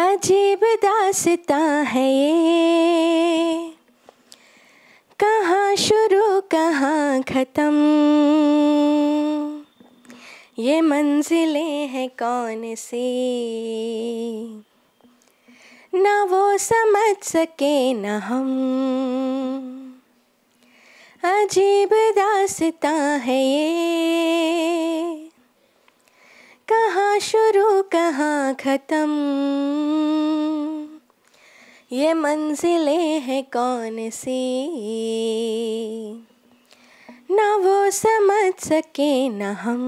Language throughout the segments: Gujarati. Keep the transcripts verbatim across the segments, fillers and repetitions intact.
अजीब दास्तां है ये, कहाँ शुरू कहाँ ख़त्म, ये मंजिलें हैं कौन सी, ना वो समझ सके ना हम। अजीब दास्तां है ये, कहाँ शुरू कहाँ ख़त्म, ये मंजिलें हैं कौन सी, ना वो समझ सके ना हम।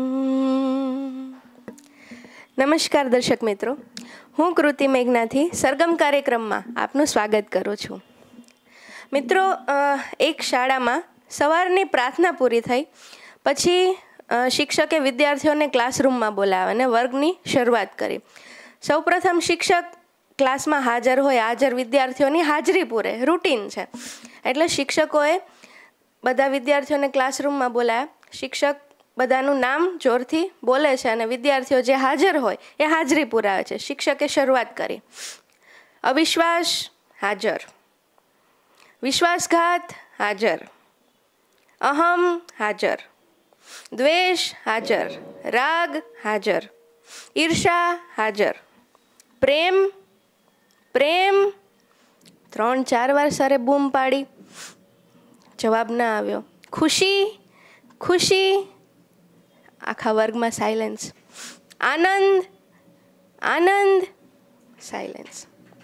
नमस्कार दर्शक मित्रों, હું કૃતિ મેઘનાથી સરગમ કાર્યક્રમમાં આપનું સ્વાગત કરું છું. મિત્રો, એક શાળામાં સવારની પ્રાર્થના પૂરી થઈ પછી શિક્ષકે વિદ્યાર્થીઓને ક્લાસરૂમમાં બોલાવ્યા અને વર્ગની શરૂઆત કરી. સૌપ્રથમ શિક્ષક ક્લાસમાં હાજર હોય, હાજર વિદ્યાર્થીઓની હાજરી પૂરે, રૂટીન છે. એટલે શિક્ષકોએ બધા વિદ્યાર્થીઓને ક્લાસરૂમમાં બોલાવ્યા. શિક્ષક બધાનું નામ જોરથી બોલે છે અને વિદ્યાર્થીઓ જે હાજર હોય એ હાજરી પુરાવે છે. શિક્ષકે શરૂઆત કરી. અવિશ્વાસ હાજર, વિશ્વાસઘાત હાજર, અહમ હાજર, દ્વેષ હાજર, રાગ હાજર, ઈર્ષા હાજર, પ્રેમ પ્રેમ ત્રણ ચાર વાર સરે બૂમ પાડી, જવાબ ના આવ્યો. ખુશી ખુશી, આખા વર્ગમાં સાયલેન્સ. આનંદ આનંદ, સાયલેન્સ.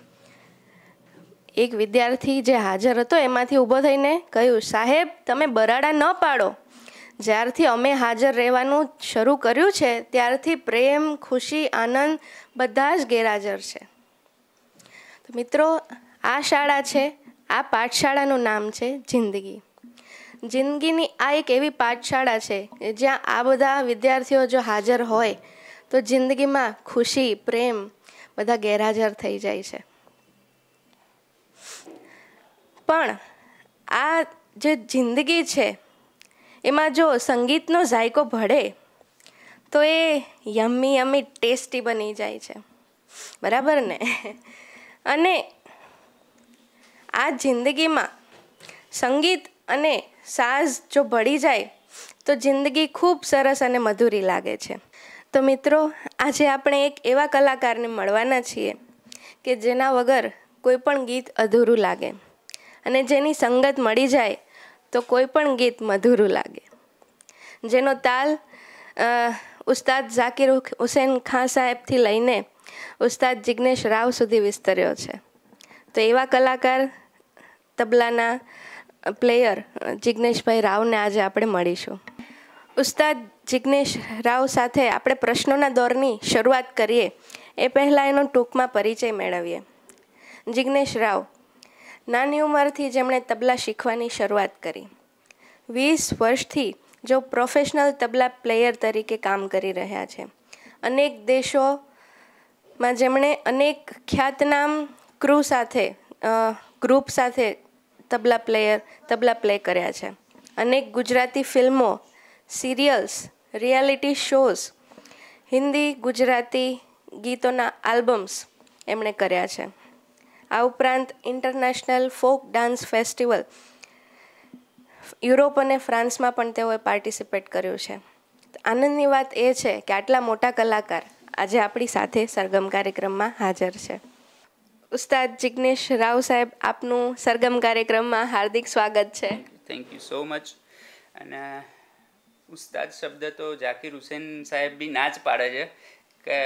એક વિદ્યાર્થી જે હાજર હતો એમાંથી ઊભો થઈને કહ્યું, સાહેબ તમે બરાડા ન પાડો, જ્યારથી અમે હાજર રહેવાનું શરૂ કર્યું છે ત્યારથી પ્રેમ, ખુશી, આનંદ બધા જ ગેરહાજર છે. તો મિત્રો, આ શાળા છે, આ પાઠશાળાનું નામ છે જિંદગી. જિંદગીની આ એક એવી પાઠશાળા છે જ્યાં આ બધા વિદ્યાર્થીઓ જો હાજર હોય તો જિંદગીમાં ખુશી, પ્રેમ બધા ગેરહાજર થઈ જાય છે. પણ આ જે જિંદગી છે એમાં જો સંગીતનો ઝાયકો ભળે તો એ યમ્મી યમ્મી ટેસ્ટી બની જાય છે, બરાબર ને? અને આ જિંદગીમાં સંગીત અને સાઝ જો ભળી જાય તો જિંદગી ખૂબ સરસ અને મધુરી લાગે છે. તો મિત્રો, આજે આપણે એક એવા કલાકારને મળવાના છીએ કે જેના વગર કોઈ પણ ગીત અધૂરું લાગે અને જેની સંગત મળી જાય તો કોઈ પણ ગીત મધુરું લાગે, જેનો તાલ ઉસ્તાદ ઝાકિર હુસૈન ખાન સાહેબથી લઈને ઉસ્તાદ જિગ્નેશ રાવ સુધી વિસ્તર્યો છે. તો એવા કલાકાર, તબલાના પ્લેયર જિગ્નેશભાઈ રાવને આજે આપણે મળીશું. ઉસ્તાદ જિગ્નેશ રાવ સાથે આપણે પ્રશ્નોના દોરની શરૂઆત કરીએ એ પહેલાં એનો ટૂંકમાં પરિચય મેળવીએ. જિગ્નેશ રાવ નાની ઉંમરથી જેમણે તબલા શીખવાની શરૂઆત કરી, વીસ વર્ષથી જો પ્રોફેશનલ તબલા પ્લેયર તરીકે કામ કરી રહ્યા છે. અનેક દેશોમાં જેમણે અનેક ખ્યાતનામ ક્રૂ સાથે, ગ્રુપ સાથે તબલા પ્લેયર તબલા પ્લે કર્યા છે. અનેક ગુજરાતી ફિલ્મો, serials, reality shows, Hindi Gujarati ગીતોના આલ્બમ્સ એમણે કર્યા છે. આ ઉપરાંત international folk dance festival Europe અને ફ્રાન્સમાં પણ તેઓએ પાર્ટિસિપેટ કર્યું છે. આનંદની વાત એ છે કે આટલા મોટા કલાકાર આજે આપણી સાથે સરગમ કાર્યક્રમમાં હાજર છે. ઉસ્તાદ જિગ્નેશ રાવ સાહેબ, આપનું સરગમ કાર્યક્રમમાં હાર્દિક સ્વાગત છે. Thank you so much. અને ઉસ્તાદ શબ્દ તો ઝાકિર હુસૈન સાહેબ બી ના જ પાડે છે કે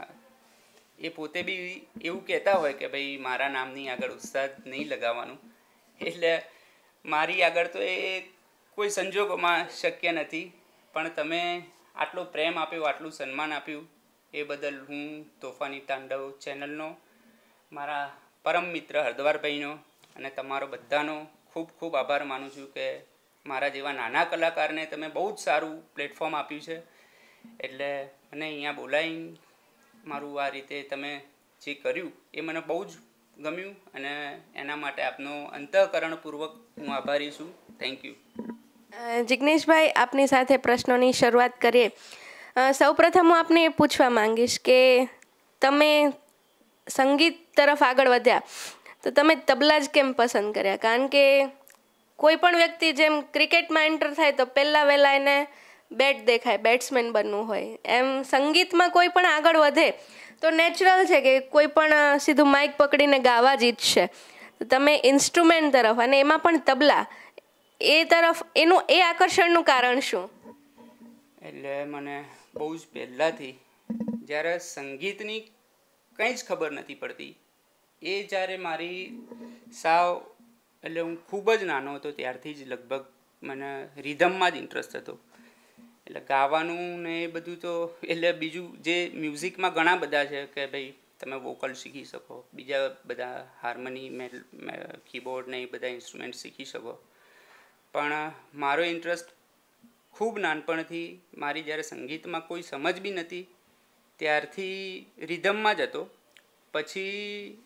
એ પોતે બી એવું કહેતા હોય કે ભાઈ મારા નામની આગળ ઉસ્તાદ નહીં લગાવવાનું. એટલે મારી આગળ તો એ કોઈ સંજોગોમાં શક્ય નથી, પણ તમે આટલો પ્રેમ આપ્યો, આટલું સન્માન આપ્યું એ બદલ હું તોફાની તાંડવ ચેનલનો, મારા પરમ મિત્ર હરદ્વારભાઈનો અને તમારો બધાનો ખૂબ ખૂબ આભાર માનું છું કે મારા જેવા નાના કલાકારને તમે બહુ જ સારું પ્લેટફોર્મ આપ્યું છે. એટલે મને અહીંયા બોલાવીને મારું આ રીતે તમે જે કર્યું એ મને બહુ જ ગમ્યું અને એના માટે આપનો અંતઃકરણપૂર્વક હું આભારી છું. Thank you. જિગ્નેશભાઈ, આપની સાથે પ્રશ્નોની શરૂઆત કરીએ. સૌપ્રથમ હું આપને પૂછવા માંગીશ કે તમે સંગીત તરફ આગળ વધ્યા તો તમે તબલા જ કેમ પસંદ કર્યા? કારણ કે કોઈ પણ વ્યક્તિ જેમ ક્રિકેટમાં એન્ટર થાય તો પહેલાં વહેલા એને બેટ દેખાય, બેટ્સમેન બનવું હોય, એમ સંગીતમાં કોઈ પણ આગળ વધે તો નેચરલ છે કે કોઈ પણ સીધું માઇક પકડીને ગાવા જ ઈચ્છશે. તો તમે ઇન્સ્ટ્રુમેન્ટ તરફ, અને એમાં પણ તબલા, એ તરફ એનું એ આકર્ષણનું કારણ શું? એટલે મને બહુ જ પહેલાંથી જ્યારે સંગીતની કંઈ જ ખબર નથી પડતી, એ જ્યારે મારી સાવ એટલે હું ખૂબ જ નાનો હતો ત્યારથી જ લગભગ મને રિધમમાં જ ઇન્ટરેસ્ટ હતો. એટલે ગાવાનું ને એ બધું તો એટલે બીજું જે મ્યુઝિકમાં ઘણા બધા છે કે ભાઈ તમે વોકલ શીખી શકો, બીજા બધા હાર્મની, કીબોર્ડ ને એ બધા ઇન્સ્ટ્રુમેન્ટ શીખી શકો, પણ મારો ઇન્ટરેસ્ટ ખૂબ નાનપણથી, મારી જ્યારે સંગીતમાં કોઈ સમજ બી નથી ત્યારથી રિધમમાં જ હતો. પછી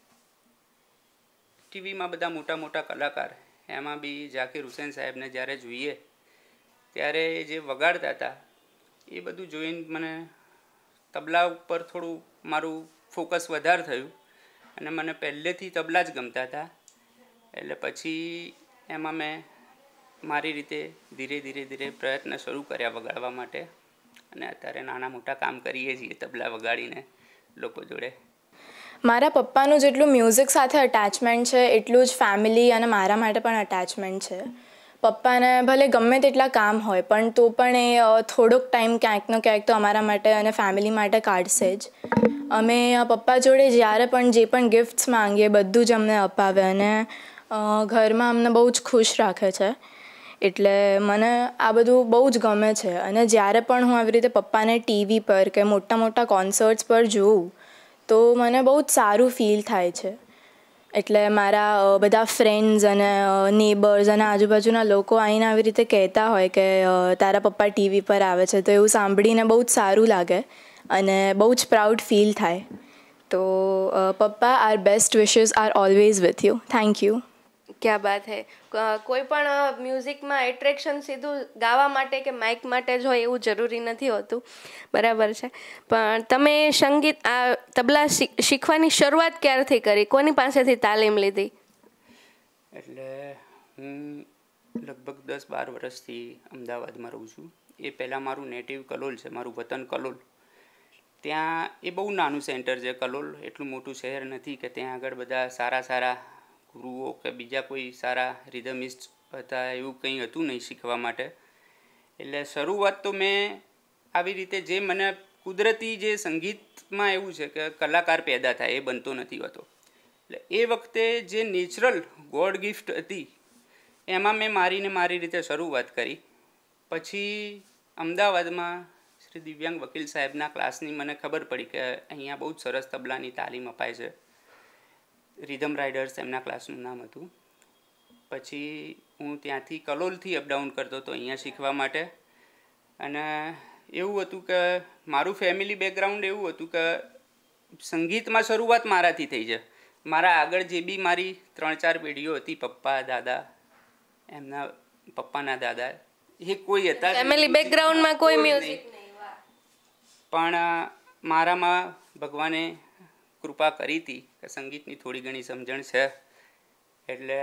ટીવીમાં બધા મોટા મોટા કલાકાર, એમાં બી ઝાકીર હુસેન સાહેબને જ્યારે જોઈએ ત્યારે જે વગાડતા હતા એ બધું જોઈને મને તબલા ઉપર થોડું મારું ફોકસ વધારે થયું અને મને પહેલેથી તબલા જ ગમતા હતા. એટલે પછી એમાં મેં મારી રીતે ધીરે ધીરે ધીરે પ્રયત્ન શરૂ કર્યા વગાડવા માટે, અને અત્યારે નાના મોટા કામ કરીએ છીએ તબલા વગાડીને લોકો જોડે. મારા પપ્પાનું જેટલું મ્યુઝિક સાથે અટેચમેન્ટ છે એટલું જ ફેમિલી અને મારા માટે પણ અટેચમેન્ટ છે. પપ્પાને ભલે ગમે તેટલા કામ હોય પણ તો પણ એ થોડોક ટાઈમ ક્યાંકનો ક્યાંક તો અમારા માટે અને ફેમિલી માટે કાઢશે જ. અમે પપ્પા જોડે જ્યારે પણ જે પણ ગિફ્ટ્સ માંગીએ બધું જ અમને અપાવે અને ઘરમાં અમને બહુ જ ખુશ રાખે છે. એટલે મને આ બધું બહુ જ ગમે છે. અને જ્યારે પણ હું આવી રીતે પપ્પાને ટીવી પર કે મોટા મોટા કોન્સર્ટ્સ પર જોઉં તો મને બહુ જ સારું ફીલ થાય છે. એટલે મારા બધા ફ્રેન્ડ્સ અને નેબર્સ અને આજુબાજુના લોકો આવીને આવી રીતે કહેતા હોય કે તારા પપ્પા ટીવી પર આવે છે, તો એવું સાંભળીને બહુ જ સારું લાગે અને બહુ જ પ્રાઉડ ફીલ થાય. તો પપ્પા, our best wishes are always with you. Thank you. ક્યાં બાત હે. કોઈ પણ મ્યુઝિકમાં એટ્રેક્શન સીધું ગાવા માટે કે માઇક માટે જ હોય એવું જરૂરી નથી હોતું, બરાબર છે. પણ તમે સંગીત આ તબલા શીખવાની શરૂઆત ક્યારથી કરી? કોની પાસેથી તાલીમ લીધી? એટલે હું લગભગ દસ બાર વર્ષથી અમદાવાદમાં રહું છું. એ પહેલાં મારું નેટિવ કલોલ છે, મારું વતન કલોલ. ત્યાં એ બહુ નાનું સેન્ટર છે કલોલ, એટલું મોટું શહેર નથી કે ત્યાં આગળ બધા સારા સારા ગુરુઓ કે બીજા કોઈ સારા રિધમિસ્ટ હતા, એવું કંઈ હતું નહીં શીખવા માટે. એટલે શરૂઆત તો મેં આવી રીતે જે મને કુદરતી જે સંગીતમાં એવું છે કે કલાકાર પેદા થાય એ બનતો નથી હોતો, એટલે એ વખતે જે નેચરલ ગોડ ગિફ્ટ હતી એમાં મેં મારીને મારી રીતે શરૂઆત કરી. પછી અમદાવાદમાં શ્રી દિવ્યાંગ વકીલ સાહેબના ક્લાસની મને ખબર પડી કે અહીંયા બહુ જ સરસ તબલાની તાલીમ અપાય છે. રિધમ રાઇડર્સ એમના ક્લાસનું નામ હતું. પછી હું ત્યાંથી કલોલથી અપડાઉન કરતો હતો અહીંયા શીખવા માટે. અને એવું હતું કે મારું ફેમિલી બેકગ્રાઉન્ડ એવું હતું કે સંગીતમાં શરૂઆત મારાથી થઈ છે. મારા આગળ જે બી મારી ત્રણ ચાર પેઢીઓ હતી, પપ્પા, દાદા, એમના પપ્પાના દાદા, એ કોઈ હતા ફેમિલી બેકગ્રાઉન્ડમાં કોઈ મ્યુઝિક નહીં. પણ મારામાં ભગવાને કૃપા કરી હતી કે સંગીતની થોડી ઘણી સમજણ છે. એટલે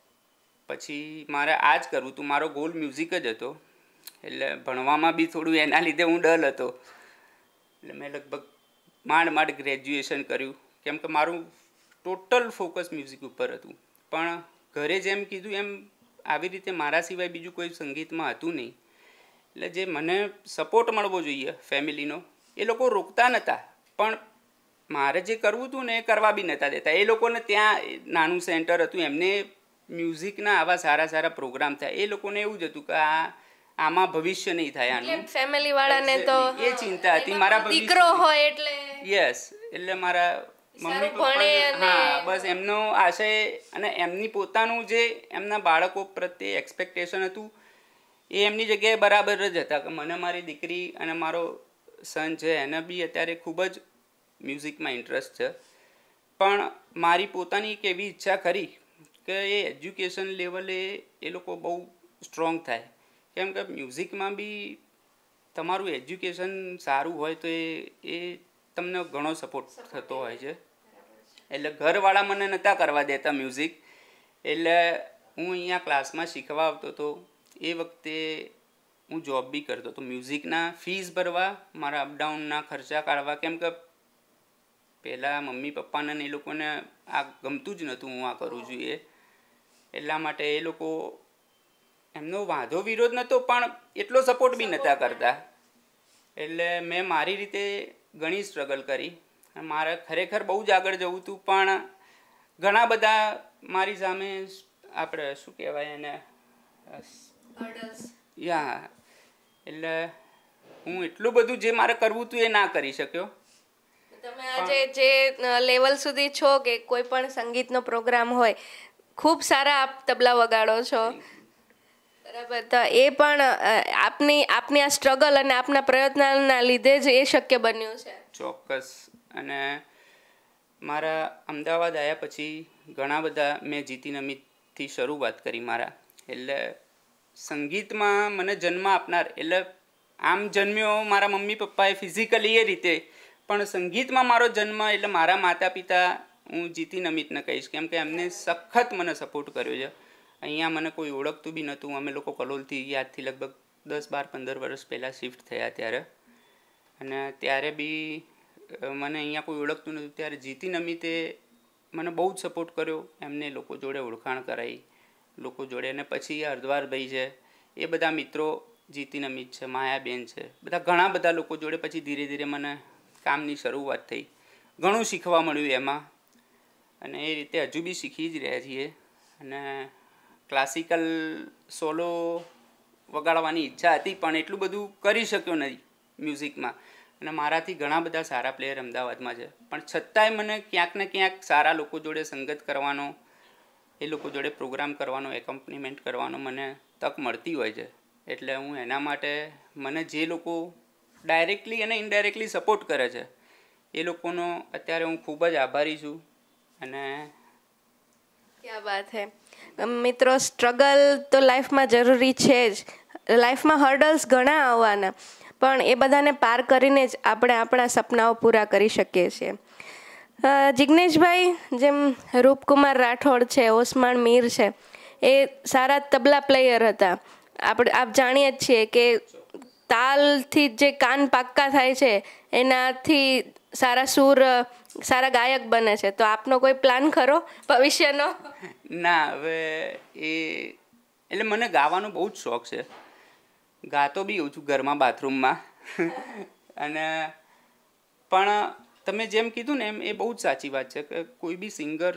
પછી મારે આ જ કરવું હતું, મારો ગોલ મ્યુઝિક જ હતો. એટલે ભણવામાં બી થોડું એના લીધે હું ડલ હતો. એટલે મેં લગભગ માંડ માંડ ગ્રેજ્યુએશન કર્યું, કેમ કે મારું ટોટલ ફોકસ મ્યુઝિક ઉપર હતું. પણ ઘરે જેમ કીધું એમ આવી રીતે મારા સિવાય બીજું કોઈ સંગીતમાં હતું નહીં. એટલે જે મને સપોર્ટ મળવો જોઈએ ફેમિલીનો એ લોકો રોકતા નહોતા, પણ મારે જે કરવું હતું ને એ કરવા બી નહોતા દેતા. એ લોકોને ત્યાં નાનું સેન્ટર હતું, એમને મ્યુઝિકના આવા સારા સારા પ્રોગ્રામ થાય, એ લોકોને એવું જ હતું કે આ આમાં ભવિષ્ય નહીં થાય આનું. ફેમિલી વાળાને તો એ ચિંતા હતી મારા દીકરો હોય એટલે. યસ, એટલે મારા મમ્મી પપ્પા, હા, બસ એમનો આશય અને એમની પોતાનું જે એમના બાળકો પ્રત્યે એક્સપેક્ટેશન હતું એ એમની જગ્યાએ બરાબર જ હતા કે મને મારી દીકરી અને મારો સન છે એને બી અત્યારે ખૂબ જ મ્યુઝિકમાં ઇન્ટરેસ્ટ છે. પણ મારી પોતાની એક એવી ઈચ્છા ખરી કે એ એજ્યુકેશન લેવલે એ લોકો બહુ સ્ટ્રોંગ થાય. કેમ કે મ્યુઝિકમાં બી તમારું એજ્યુકેશન સારું હોય તો એ એ તમને ઘણો સપોર્ટ થતો હોય છે. એટલે ઘરવાળા મને નહોતા કરવા દેતા મ્યુઝિક. એટલે હું અહીંયા ક્લાસમાં શીખવા આવતો હતો. એ વખતે હું જોબ બી કરતો હતો. મ્યુઝિકના ફીસ ભરવા, મારા અપડાઉનના ખર્ચા કાઢવા, કેમ કે પહેલાં મમ્મી પપ્પાને એ લોકોને આ ગમતું જ નહોતું હું આ કરું છું એ. એટલા માટે એ લોકો એમનો વાંધો વિરોધ નહોતો પણ એટલો સપોર્ટ બી નહોતા કરતા. એટલે મેં મારી રીતે ઘણી સ્ટ્રગલ કરી. મારે ખરેખર બહુ જ આગળ જવું હતું પણ ઘણા બધા મારી સામે આપણે શું કહેવાય એને યા એટલે હું એટલું બધું જે મારે કરવું હતું એ ના કરી શક્યો. તમે આજે જે લેવલ સુધી છો કે કોઈ પણ સંગીતનો પ્રોગ્રામ હોય, ખૂબ સારા આપ તબલા વગાડો છો, બરાબર, તો એ પણ આપની આપની આ સ્ટ્રગલ અને આપના પ્રયત્નના લીધે જ એ શક્ય બન્યું છે. ચોક્કસ. અને મારા અમદાવાદ આવ્યા પછી ઘણા બધા મેં જીતીન અમિતથી શરૂઆત કરી મારા. એટલે સંગીતમાં મને જન્મ આપનાર, એટલે આમ જન્મ્યો મારા મમ્મી પપ્પાએ ફિઝિકલી એ રીતે, પણ સંગીતમાં મારો જન્મ એટલે મારા માતા પિતા હું જીતીન અમિતને કહીશ, કેમ કે એમને સખત મને સપોર્ટ કર્યો છે. અહીંયા મને કોઈ ઓળખતું બી નહોતું. અમે લોકો કલોલથી યાદથી લગભગ દસ બાર પંદર વર્ષ પહેલાં શિફ્ટ થયા ત્યારે, અને ત્યારે બી મને અહીંયા કોઈ ઓળખતું નહોતું. ત્યારે જીતીન અમિતે મને બહુ જ સપોર્ટ કર્યો. એમને લોકો જોડે ઓળખાણ કરાવી લોકો જોડે. અને પછી હરદ્વારભાઈ છે, એ બધા મિત્રો, જીતીન અમિત છે, માયાબેન છે, બધા ઘણા બધા લોકો જોડે પછી ધીરે ધીરે મને કામની શરૂઆત થઈ. ઘણું શીખવા મળ્યું એમાં, અને એ રીતે હજુ બી શીખી જ રહ્યા છીએ. અને ક્લાસિકલ સોલો વગાડવાની ઈચ્છા હતી પણ એટલું બધું કરી શક્યો નથી મ્યુઝિકમાં. અને મારાથી ઘણા બધા સારા પ્લેયર અમદાવાદમાં છે, પણ છતાંય મને ક્યાંક ને ક્યાંક સારા લોકો જોડે સંગત કરવાનો, એ લોકો જોડે પ્રોગ્રામ કરવાનો, એકોમ્પનીમેન્ટ કરવાનો મને તક મળતી હોય છે. એટલે હું એના માટે મને જે લોકો ડાયરેક્ટલી અને ઇનડાયરેક્ટલી સપોર્ટ કરે છે એ લોકોનો અત્યારે હું ખૂબ જ આભારી છું. અને ક્યાં વાત હે મિત્રો, સ્ટ્રગલ તો લાઈફમાં જરૂરી છે જ. લાઈફમાં હર્ડલ્સ ઘણા આવવાના, પણ એ બધાને પાર કરીને જ આપણે આપણા સપનાઓ પૂરા કરી શકીએ છીએ. જિગ્નેશભાઈ, જેમ રૂપકુમાર રાઠોડ છે, ઓસમાણ મીર છે, એ સારા તબલા પ્લેયર હતા. આપણે આપ જાણીએ જ છીએ કે તાલથી જે કાન પાક્કા થાય છે એનાથી સારા સૂર, સારા ગાયક બને છે. તો આપનો કોઈ પ્લાન ખરો ભવિષ્યનો? ના, હવે એ એટલે મને ગાવાનો બહુ જ શોખ છે. ગાતો બી હોઉં છું ઘરમાં, બાથરૂમમાં. અને પણ તમે જેમ કીધું ને એમ એ બહુ જ સાચી વાત છે કે કોઈ બી સિંગર,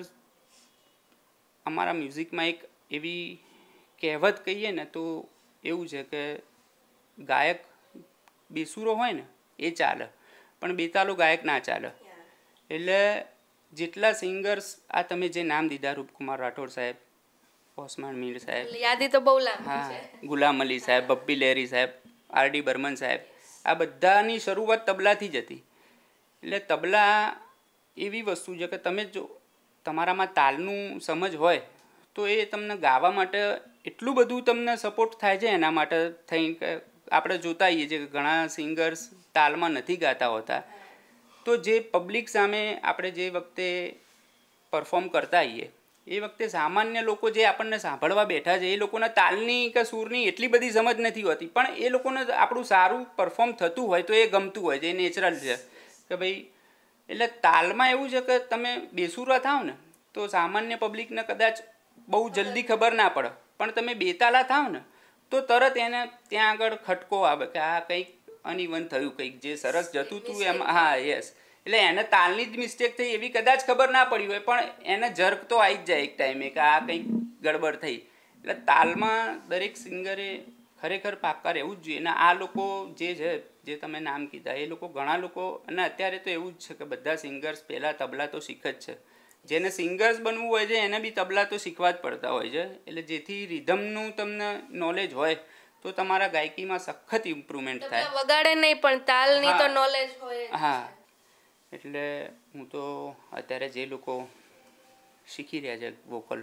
અમારા મ્યુઝિકમાં એક એવી કહેવત કહીએ ને તો એવું છે કે ગાયક બેસુરો હોય ને એ ચાલે, પણ બેતાલો ગાયક ના ચાલે. એટલે જેટલા સિંગર્સ આ તમે જે નામ દીધા, રૂપકુમાર રાઠોડ સાહેબ, ઓસમાણ મીર સાહેબ, યાદી તો બહુ લાંબી છે, હા, ગુલામ અલી સાહેબ, બપ્પી લહેરી સાહેબ, આર ડી બર્મન સાહેબ, આ બધાની શરૂઆત તબલાથી જ હતી. એટલે તબલા એવી વસ્તુ છે કે તમે જો તમારામાં તાલનું સમજ હોય તો એ તમને ગાવા માટે એટલું બધું તમને સપોર્ટ થાય છે. એના માટે થઈ કે આપણે જોતા હોઈએ છીએ કે ઘણા સિંગર્સ તાલમાં નથી ગાતા હોતા, તો જે પબ્લિક સામે આપણે જે વખતે પરફોર્મ કરતા હોઈએ એ વખતે સામાન્ય લોકો જે આપણને સાંભળવા બેઠા છે એ લોકોના તાલની કે સૂરની એટલી બધી સમજ નથી હોતી, પણ એ લોકોને આપણું સારું પરફોર્મ થતું હોય તો એ ગમતું હોય છે, એ નેચરલ છે કે ભાઈ. એટલે તાલમાં એવું છે કે તમે બેસુરા થાવ ને તો સામાન્ય પબ્લિકને કદાચ બહુ જલ્દી ખબર ના પડે, પણ તમે બેતાલા થાવ ને તો તરત એને ત્યાં આગળ ખટકો આવે કે આ કંઈક અનઇવન થયું, કંઈક જે સરસ જતું હતું એમાં, હા યસ, એટલે એને તાલની જ મિસ્ટેક થઈ એવી કદાચ ખબર ના પડી હોય, પણ એને જર્ક તો આવી જ જાય એક ટાઈમે કે આ કંઈક ગડબડ થઈ. એટલે તાલમાં દરેક સિંગરે ખરેખર પાક્કા રહેવું જ જોઈએ. અને આ લોકો જે છે, જે તમે નામ કીધા, એ લોકો ઘણા લોકો, અને અત્યારે તો એવું જ છે કે બધા સિંગર્સ પહેલાં તબલા તો શીખ જ છે. જેને સિંગર્સ બનવું હોય છે એને બી તબલા તો શીખવા જ પડતા હોય છે. એટલે જેથી રિધમનું તમને નોલેજ હોય તો તમારા ગાયકીમાં સખત ઇમ્પ્રુવમેન્ટ થાય. વગાડે નહીં પણ તાલની તો નોલેજ હોય. હા, એટલે હું તો અત્યારે જે લોકો શીખી રહ્યા છે વોકલ,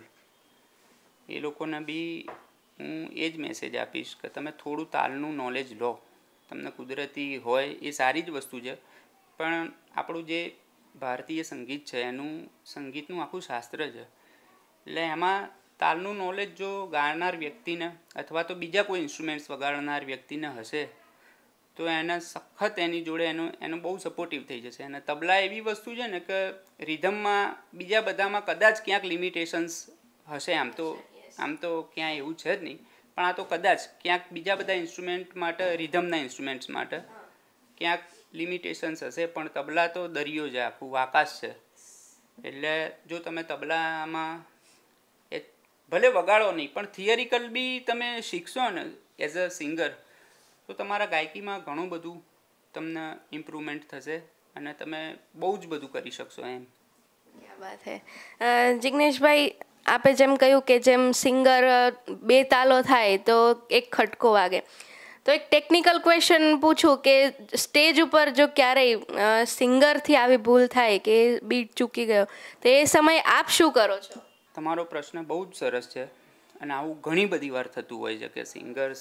એ લોકોને બી હું એ જ મેસેજ આપીશ કે તમે થોડું તાલનું નોલેજ લો. તમને કુદરતી હોય એ સારી જ વસ્તુ છે, પણ આપણું જે ભારતીય સંગીત છે એનું સંગીતનું આખું શાસ્ત્ર છે. એટલે એમાં તાલનું નોલેજ જો ગાનાર વ્યક્તિને અથવા તો બીજા કોઈ ઇન્સ્ટ્રુમેન્ટ્સ વગાડનાર વ્યક્તિને હશે તો એને સખત એની જોડે એનો એનો બહુ સપોર્ટિવ થઈ જશે. અને તબલા એવી વસ્તુ છે ને કે રિધમમાં બીજા બધામાં કદાચ ક્યાંક લિમિટેશન્સ હશે, આમ તો આમ તો ક્યાંય એવું છે જ નહીં, પણ આ તો કદાચ ક્યાંક બીજા બધા ઇન્સ્ટ્રુમેન્ટ માટે, રિધમના ઇન્સ્ટ્રુમેન્ટ્સ માટે ક્યાંક લિમિટેશન્સ હશે, પણ તબલા તો દરિયો છે, આખું આકાશ છે. એટલે જો તમે તબલામાં એ ભલે વગાડો નહીં પણ થિયરિકલ બી તમે શીખશો ને એઝ અ સિંગર, તો તમારા ગાયકીમાં ઘણું બધું તમને ઇમ્પ્રુવમેન્ટ થશે અને તમે બહુ જ બધું કરી શકશો એમ. ક્યા વાત હે. જિગ્નેશભાઈ, આપે જેમ કહ્યું કે જેમ સિંગર બે તાલો થાય તો એક ખટકો વાગે, તો એક ટેકનિકલ ક્વેશ્ચન પૂછું કે સ્ટેજ ઉપર જો ક્યારેય સિંગરથી આવી ભૂલ થાય કે બીટ ચૂકી ગયો તો એ સમયે આપ શું કરો છો? તમારો પ્રશ્ન બહુ જ સરસ છે અને આવું ઘણી બધી વાર થતું હોય છે કે સિંગર્સ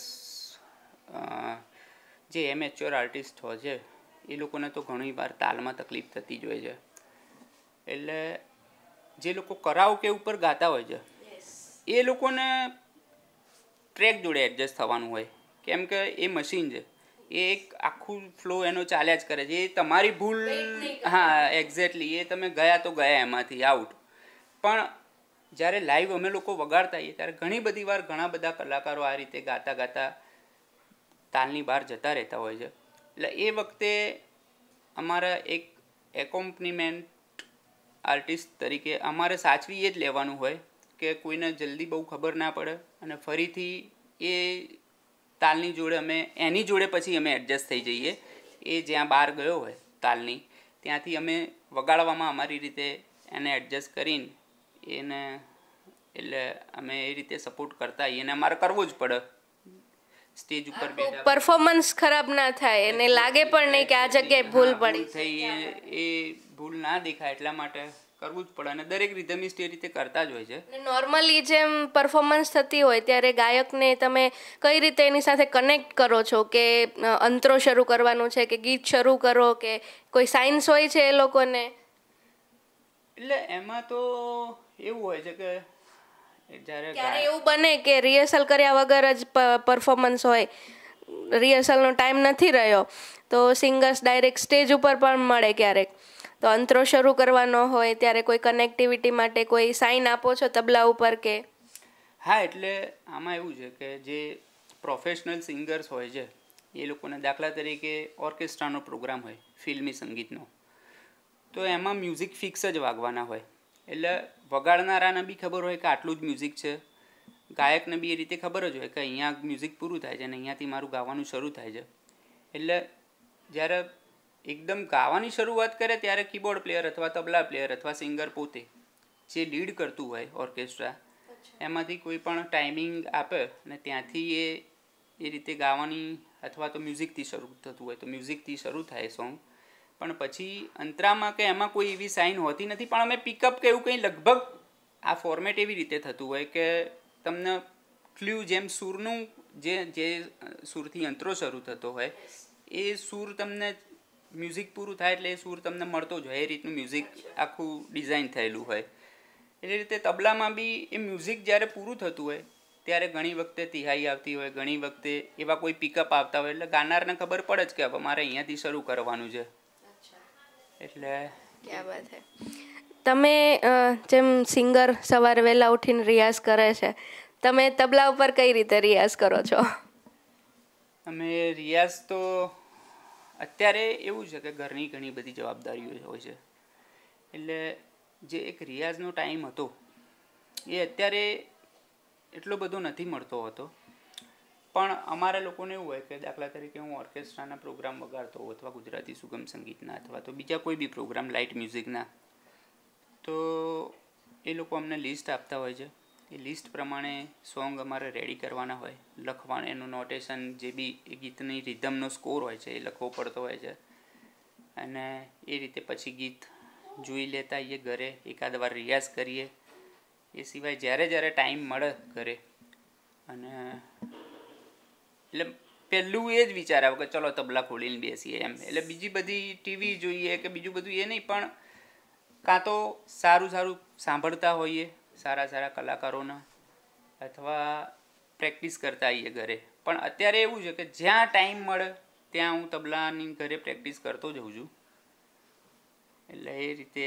જે એમેચ્યોર આર્ટિસ્ટ હોય છે એ લોકોને તો ઘણી વાર તાલમાં તકલીફ થતી જ હોય છે. એટલે જે લોકો કરાઓકે ઉપર ગાતા હોય છે એ લોકોને ટ્રેક જોડે એડજસ્ટ થવાનું હોય, કેમ કે એ મશીન છે, એ એક આખું ફ્લો એનો ચાલ્યા જ કરે છે. એ તમારી ભૂલ, હા એક્ઝેક્ટલી, એ તમે ગયા તો ગયા એમાંથી આઉટ. પણ જ્યારે લાઈવ અમે લોકો વગાડતા હોઈએ ત્યારે ઘણી બધી વાર ઘણા બધા કલાકારો આ રીતે ગાતા ગાતા તાલની બહાર જતા રહેતા હોય છે. એટલે એ વખતે અમારા એક એકોમ્પનીમેન્ટ આર્ટિસ્ટ તરીકે અમારે સાચવી એ જ લેવાનું હોય કે કોઈને જલ્દી બહુ ખબર ના પડે અને ફરીથી એ તાલની જોડે અમે એની જોડે પછી અમે એડજસ્ટ થઈ જઈએ. એ જ્યાં બહાર ગયો હોય તાલની ત્યાંથી અમે વગાડવામાં અમારી રીતે એને એડજસ્ટ કરીને એને એટલે અમે એ રીતે સપોર્ટ કરતા હોઈએ અને અમારે કરવું જ પડે. સ્ટેજ ઉપર બેઠા પરફોર્મન્સ ખરાબ ના થાય અને લાગે પણ નહીં કે આ જગ્યાએ ભૂલ પડી થઈ, એ ભૂલ ના દેખાય એટલા માટે કરવું જ પડે અને દરેક રિધમિસ્ટ એ રીતે કરતા જ હોય છે. નોર્મલી જેમ પરફોર્મન્સ થતી હોય ત્યારે ગાયકને તમે કઈ રીતે એની સાથે કનેક્ટ કરો છો કે અંતરો શરૂ કરવાનું છે કે ગીત શરૂ કરો કે કોઈ સાઇન્સ હોય છે એ લોકોને? એટલે એમાં તો એવું હોય છે કે જ્યારે એવું બને કે રિહર્સલ કર્યા વગર જ પરફોર્મન્સ હોય, રિહર્સલનો ટાઈમ નથી રહ્યો તો સિંગર્સ ડાયરેક્ટ સ્ટેજ ઉપર પણ મળે ક્યારેક, તો અંતરો શરૂ કરવાનો હોય ત્યારે કોઈ કનેક્ટિવિટી માટે કોઈ સાઇન આપો છો તબલા ઉપર કે? હા, એટલે આમાં એવું છે કે જે પ્રોફેશનલ સિંગર્સ હોય છે એ લોકોને દાખલા તરીકે ઓર્કેસ્ટ્રાનો પ્રોગ્રામ હોય ફિલ્મી સંગીતનો, તો એમાં મ્યુઝિક ફિક્સ જ વાગવાના હોય. એટલે વગાડનારાને બી ખબર હોય કે આટલું જ મ્યુઝિક છે, ગાયકને બી એ રીતે ખબર જ હોય કે અહીંયા મ્યુઝિક પૂરું થાય છે અને અહીંયાથી મારું ગાવાનું શરૂ થાય છે. એટલે જ્યારે એકદમ ગાવાની શરૂઆત કરે ત્યારે કીબોર્ડ પ્લેયર અથવા તબલા પ્લેયર અથવા સિંગર પોતે જે લીડ કરતું હોય ઓર્કેસ્ટ્રા એમાંથી કોઈ પણ ટાઈમિંગ આપે અને ત્યાંથી એ એ રીતે ગાવાની અથવા તો મ્યુઝિકથી શરૂ થતું હોય તો મ્યુઝિકથી શરૂ થાય સોંગ. પણ પછી અંતરામાં કે એમાં કોઈ એવી સાઇન હોતી નથી, પણ અમે પિકઅપ કે એવું કંઈ લગભગ આ ફોર્મેટ એવી રીતે થતું હોય કે તમને ક્લ્યુ જેમ સૂરનું જે જે સૂરથી અંતરો શરૂ થતો હોય એ સૂર તમને મ્યુઝિક પૂરું થાય એટલે એ સૂર તમને મળતો જ હોય, એ રીતનું મ્યુઝિક આખું ડિઝાઇન થયેલું હોય. એ રીતે તબલામાં બી એ મ્યુઝિક જ્યારે પૂરું થતું હોય ત્યારે ઘણી વખતે તિહાઈ આવતી હોય, ઘણી વખતે એવા કોઈ પિકઅપ આવતા હોય એટલે ગાનારને ખબર પડે જ કે હવે મારે અહીંયાથી શરૂ કરવાનું છે. એટલે ક્યાં વાત હે. તમે જેમ સિંગર સવારે વહેલા ઉઠીને રિયાઝ કરે છે, તમે તબલા ઉપર કઈ રીતે રિયાઝ કરો છો? અમે રિયાઝ તો અત્યારે એવું છે કે ઘરની ઘણી બધી જવાબદારીઓ હોય છે એટલે જે એક રિયાઝનો ટાઈમ હતો એ અત્યારે એટલો બધો નથી મળતો હોતો. પણ અમારા લોકોને એવું હોય કે દાખલા તરીકે હું ઓર્કેસ્ટ્રાના પ્રોગ્રામ વગાડતો હોઉં અથવા ગુજરાતી સુગમ સંગીતના અથવા તો બીજા કોઈ બી પ્રોગ્રામ લાઇટ મ્યુઝિકના, તો એ લોકો અમને લિસ્ટ આપતા હોય છે. એ લિસ્ટ પ્રમાણે સોંગ અમારે રેડી કરવાના હોય, લખવાનું એનું નોટેશન જે બી એ ગીતની રિધમનો સ્કોર હોય છે એ લખવો પડતો હોય છે અને એ રીતે પછી ગીત જોઈ લેતા આવીએ ઘરે, એકાદ વાર રિયાઝ કરીએ. એ સિવાય જ્યારે જ્યારે ટાઈમ મળે ઘરે અને એટલે પહેલું એ જ વિચાર આવે કે ચલો તબલા ખોલીને બેસીએ એમ. એટલે બીજી બધી ટીવી જોઈએ કે બીજું બધું એ નહીં, પણ કાં તો સારું સારું સાંભળતા હોઈએ સારા સારા કલાકારોના, અથવા પ્રેક્ટિસ કરતા આવીએ ઘરે. પણ અત્યારે એવું છે કે જ્યાં ટાઈમ મળે ત્યાં હું તબલાની ઘરે પ્રેક્ટિસ કરતો જઉં છું. એટલે એ રીતે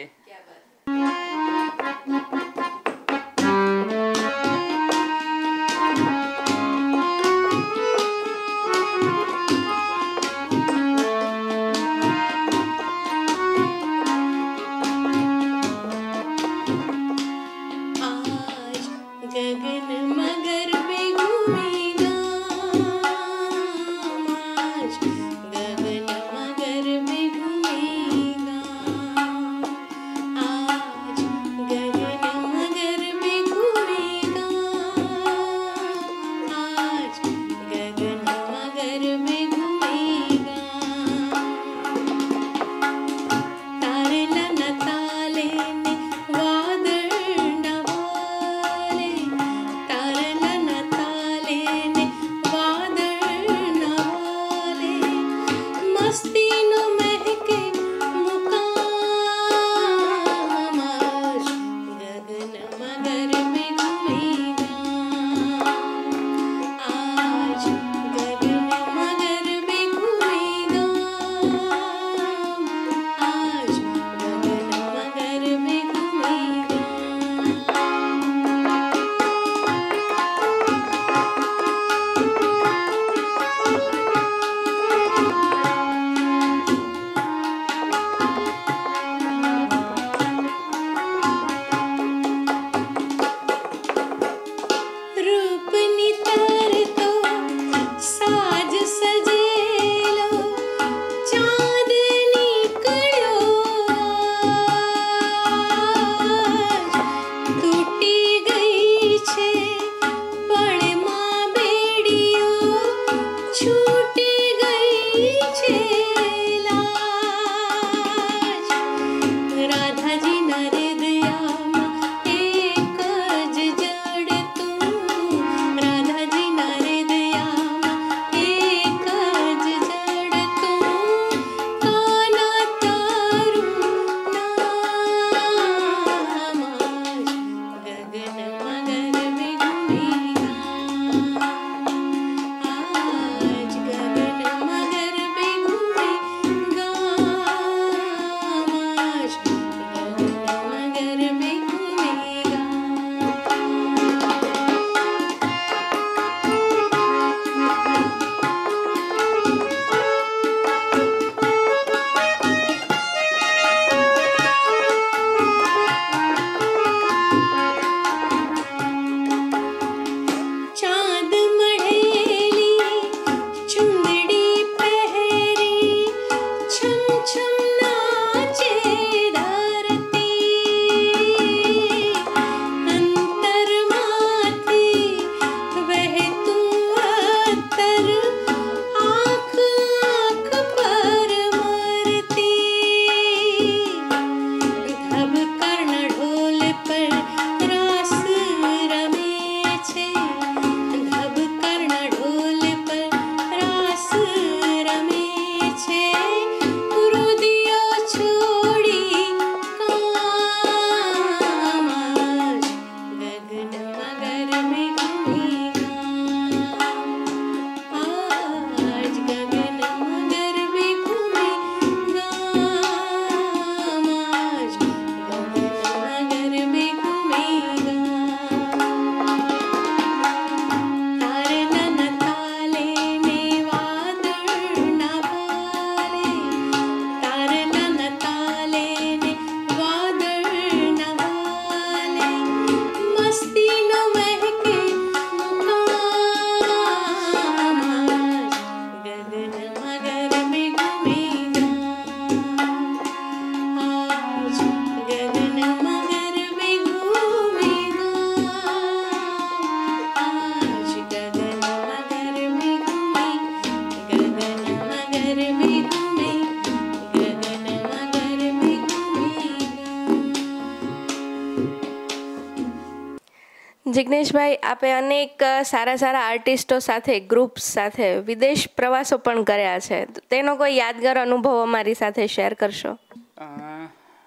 જિગ્નેશભાઈ, આપે અનેક સારા સારા આર્ટિસ્ટો સાથે, ગ્રુપ્સ સાથે વિદેશ પ્રવાસો પણ કર્યા છે. તેનો કોઈ યાદગાર અનુભવ અમારી સાથે શેર કરશો?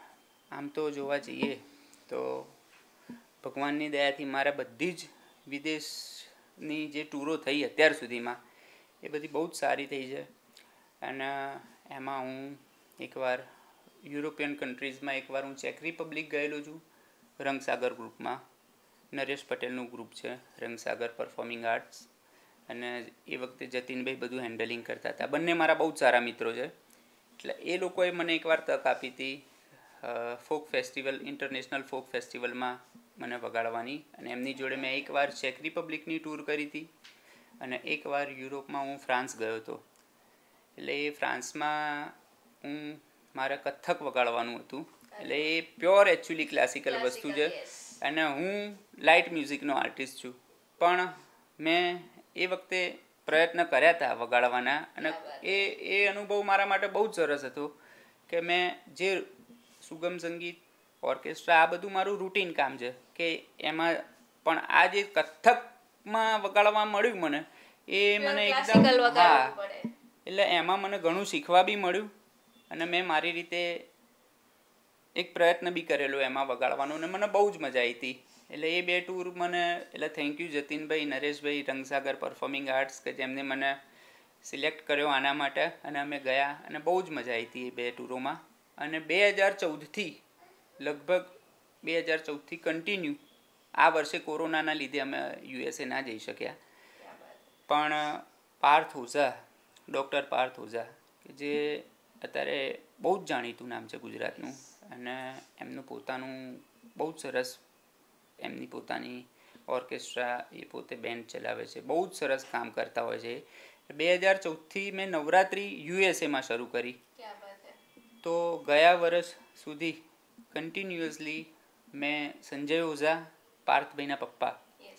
આમ તો જોવા જઈએ તો ભગવાનની દયાથી મારા બધી જ વિદેશની જે ટૂરો થઈ અત્યાર સુધીમાં એ બધી બહુ જ સારી થઈ છે. અને એમાં હું એકવાર યુરોપિયન કન્ટ્રીઝમાં એકવાર હું ચેક રિપબ્લિક ગયેલો છું રંગસાગર ગ્રુપમાં. નરેશ પટેલનું ગ્રુપ છે રંગસાગર પરફોર્મિંગ આર્ટ્સ, અને એ વખતે જતીનભાઈ બધું હેન્ડલિંગ કરતા હતા. બંને મારા બહુ જ સારા મિત્રો છે. એટલે એ લોકોએ મને એકવાર તક આપી હતી ફોક ફેસ્ટિવલ, ઇન્ટરનેશનલ ફોક ફેસ્ટિવલમાં મને વગાડવાની. અને એમની જોડે મેં એકવાર ચેક રિપબ્લિકની ટૂર કરી હતી અને એકવાર યુરોપમાં હું ફ્રાન્સ ગયો હતો. એટલે એ ફ્રાન્સમાં હું મારે કથક વગાડવાનું હતું. એટલે એ પ્યોર એકચ્યુઅલી ક્લાસિકલ વસ્તુ છે અને હું લાઇટ મ્યુઝિકનો આર્ટિસ્ટ છું. પણ મેં એ વખતે પ્રયત્ન કર્યા હતા વગાડવાના અને એ એ અનુભવ મારા માટે બહુ જ સરસ હતો કે મેં જે સુગમ સંગીત, ઓર્કેસ્ટ્રા, આ બધું મારું રૂટીન કામ છે કે એમાં પણ આ જે કથકમાં વગાડવા મળ્યું મને એ મને એકદમ હા એટલે એમાં મને ઘણું શીખવા બી મળ્યું અને મેં મારી રીતે એક પ્રયત્ન બી કરેલો એમાં વગાડવાનો અને મને બહુ જ મજા આવી હતી. એટલે એ બે ટૂર મને એટલે થેન્ક યુ જતીનભાઈ, નરેશભાઈ, રંગસાગર પરફોર્મિંગ આર્ટ્સ કે જેમને મને સિલેક્ટ કર્યો આના માટે અને અમે ગયા અને બહુ જ મજા આવી હતી એ બે ટૂરોમાં. અને બે હજાર ચૌદથી લગભગ બે હજાર ચૌદથી કન્ટિન્યુ આ વર્ષે કોરોનાના લીધે અમે યુએસએ ના જઈ શક્યા, પણ પાર્થ ઓઝા, ડૉક્ટર પાર્થ ઓઝા કે જે અત્યારે બહુ જ જાણીતું નામ છે ગુજરાતનું અને એમનું પોતાનું બહુ જ સરસ એમની પોતાની ઓર્કેસ્ટ્રા, એ પોતે બેન્ડ ચલાવે છે, બહુ જ સરસ કામ કરતા હોય છે. બે હજાર ચૌદથી મેં નવરાત્રિ યુએસએમાં શરૂ કરી તો ગયા વર્ષ સુધી કન્ટિન્યુઅસલી મેં સંજય ઓઝા, પાર્થભાઈના પપ્પા,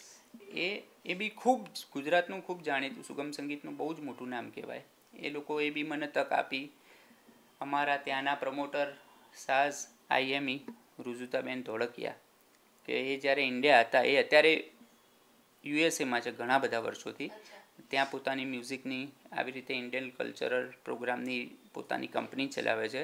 એ એ બી ખૂબ ગુજરાતનું ખૂબ જાણીતું સુગમ સંગીતનું બહુ જ મોટું નામ કહેવાય. એ લોકોએ બી મને તક આપી. અમારા ત્યાંના પ્રમોટર સાઝ આઈએમઈ રુજુતાબેન ધોળકિયા કે એ જ્યારે ઇન્ડિયા હતા, એ અત્યારે યુએસએમાં છે ઘણા બધા વર્ષોથી. ત્યાં પોતાની મ્યુઝિકની આવી રીતે ઇન્ડિયન કલ્ચરલ પ્રોગ્રામની પોતાની કંપની ચલાવે છે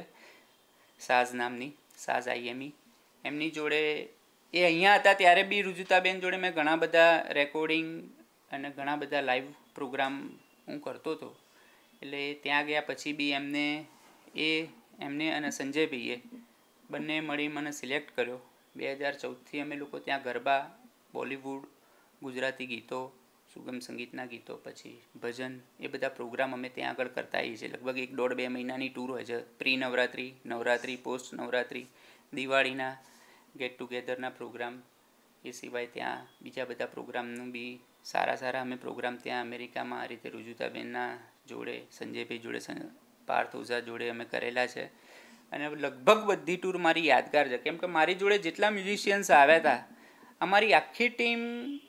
સાઝ નામની, સાઝ આઈએમઈ. એમની જોડે એ અહીંયા હતા ત્યારે બી રુજુતાબેન જોડે મેં ઘણા બધા રેકોર્ડિંગ અને ઘણા બધા લાઈવ પ્રોગ્રામ હું કરતો હતો. એટલે ત્યાં ગયા પછી બી એમને એ એમને અને સંજયભાઈએ બંને મળી મને સિલેક્ટ કર્યો. બે હજાર ચૌદથી અમે લોકો ત્યાં ગરબા, બોલિવૂડ, ગુજરાતી ગીતો, સુગમ સંગીતના ગીતો, પછી ભજન, એ બધા પ્રોગ્રામ અમે ત્યાં આગળ કરતા આવીએ છીએ. લગભગ એક દોઢ બે મહિનાની ટૂર હોય છે. પ્રી નવરાત્રિ, નવરાત્રિ, પોસ્ટ નવરાત્રિ, દિવાળીના ગેટ ટુગેધરના પ્રોગ્રામ, એ સિવાય ત્યાં બીજા બધા પ્રોગ્રામનું બી સારા સારા અમે પ્રોગ્રામ ત્યાં અમેરિકામાં આ રીતે રુજુતાબેનના જોડે, સંજયભાઈ જોડે, પાર્થ ઓઝા જોડે અમે કરેલા છે. અને લગભગ બધી ટૂર મારી યાદગાર છે કેમ કે મારી જોડે જેટલા મ્યુઝિશિયન્સ આવ્યા હતા, અમારી આખી ટીમ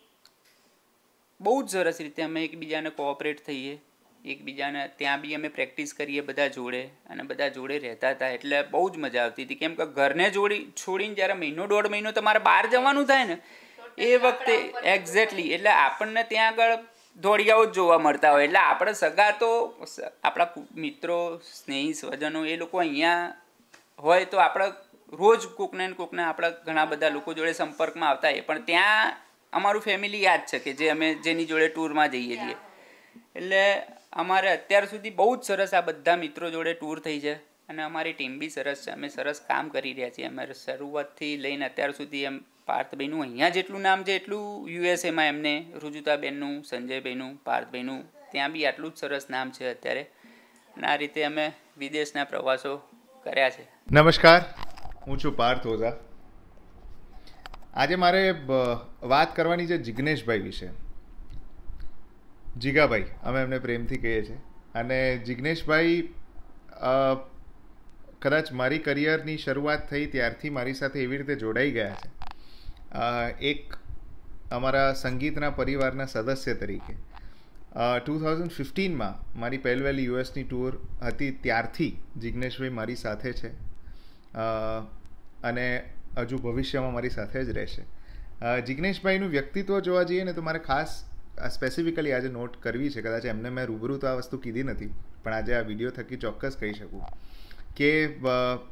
બહુ જ સરસ રીતે અમે એકબીજાને કોઓપરેટ થઈએ, એકબીજાને ત્યાં બી અમે પ્રેક્ટિસ કરીએ બધા જોડે અને બધા જોડે રહેતા હતા. એટલે બહુ જ મજા આવતી હતી કેમ કે ઘરને જોડી છોડીને જ્યારે મહિનો દોઢ મહિનો તમારે બહાર જવાનું થાય ને એ વખતે એક્ઝેક્ટલી એટલે આપણને ત્યાં આગળ દોડિયાઓ જ જોવા મળતા હોય. એટલે આપણે સગા તો આપણા મિત્રો, સ્નેહી, સ્વજનો એ લોકો અહીંયા હોય તો આપણે રોજ કોકને ને કોકને આપણા ઘણા બધા લોકો જોડે સંપર્કમાં આવતા હોય, પણ ત્યાં અમારું ફેમિલી યાદ છે કે જે અમે જેની જોડે ટૂરમાં જઈએ છીએ. એટલે અમારે અત્યાર સુધી બહુ જ સરસ આ બધા મિત્રો જોડે ટૂર થઈ છે અને અમારી ટીમ બી સરસ છે. અમે સરસ કામ કરી રહ્યા છીએ. અમારે શરૂઆતથી લઈને અત્યાર સુધી એમ પાર્થભાઈનું અહીંયા જેટલું નામ છે એટલું યુએસએમાં એમને રુજુતાબેનનું, સંજયભાઈનું, પાર્થભાઈનું ત્યાં બી આટલું જ સરસ નામ છે અત્યારે. અને આ રીતે અમે વિદેશના પ્રવાસો કર્યા છે. નમસ્કાર, હું છું પાર્થ ઓઝા. આજે મારે વાત કરવાની છે જિગ્નેશભાઈ વિશે. જીગાભાઈ અમે એમને પ્રેમથી કહીએ છીએ. અને જિગ્નેશભાઈ કદાચ મારી કરિયરની શરૂઆત થઈ ત્યારથી મારી સાથે એવી રીતે જોડાઈ ગયા છે એક અમારા સંગીતના પરિવારના સદસ્ય તરીકે. ટુ થાઉઝન્ડ ફિફ્ટીનમાં મારી પહેલી વહેલી યુએસની ટૂર હતી ત્યારથી જિગ્નેશભાઈ મારી સાથે છે અને હજુ ભવિષ્યમાં મારી સાથે જ રહેશે. જિગ્નેશભાઈનું વ્યક્તિત્વ જોવા જઈએ ને તો મારે ખાસ સ્પેસિફિકલી આજે નોટ કરવી છે. કદાચ એમને મેં રૂબરૂ તો આ વસ્તુ કીધી નથી, પણ આજે આ વિડીયો થકી ચોક્કસ કહી શકું કે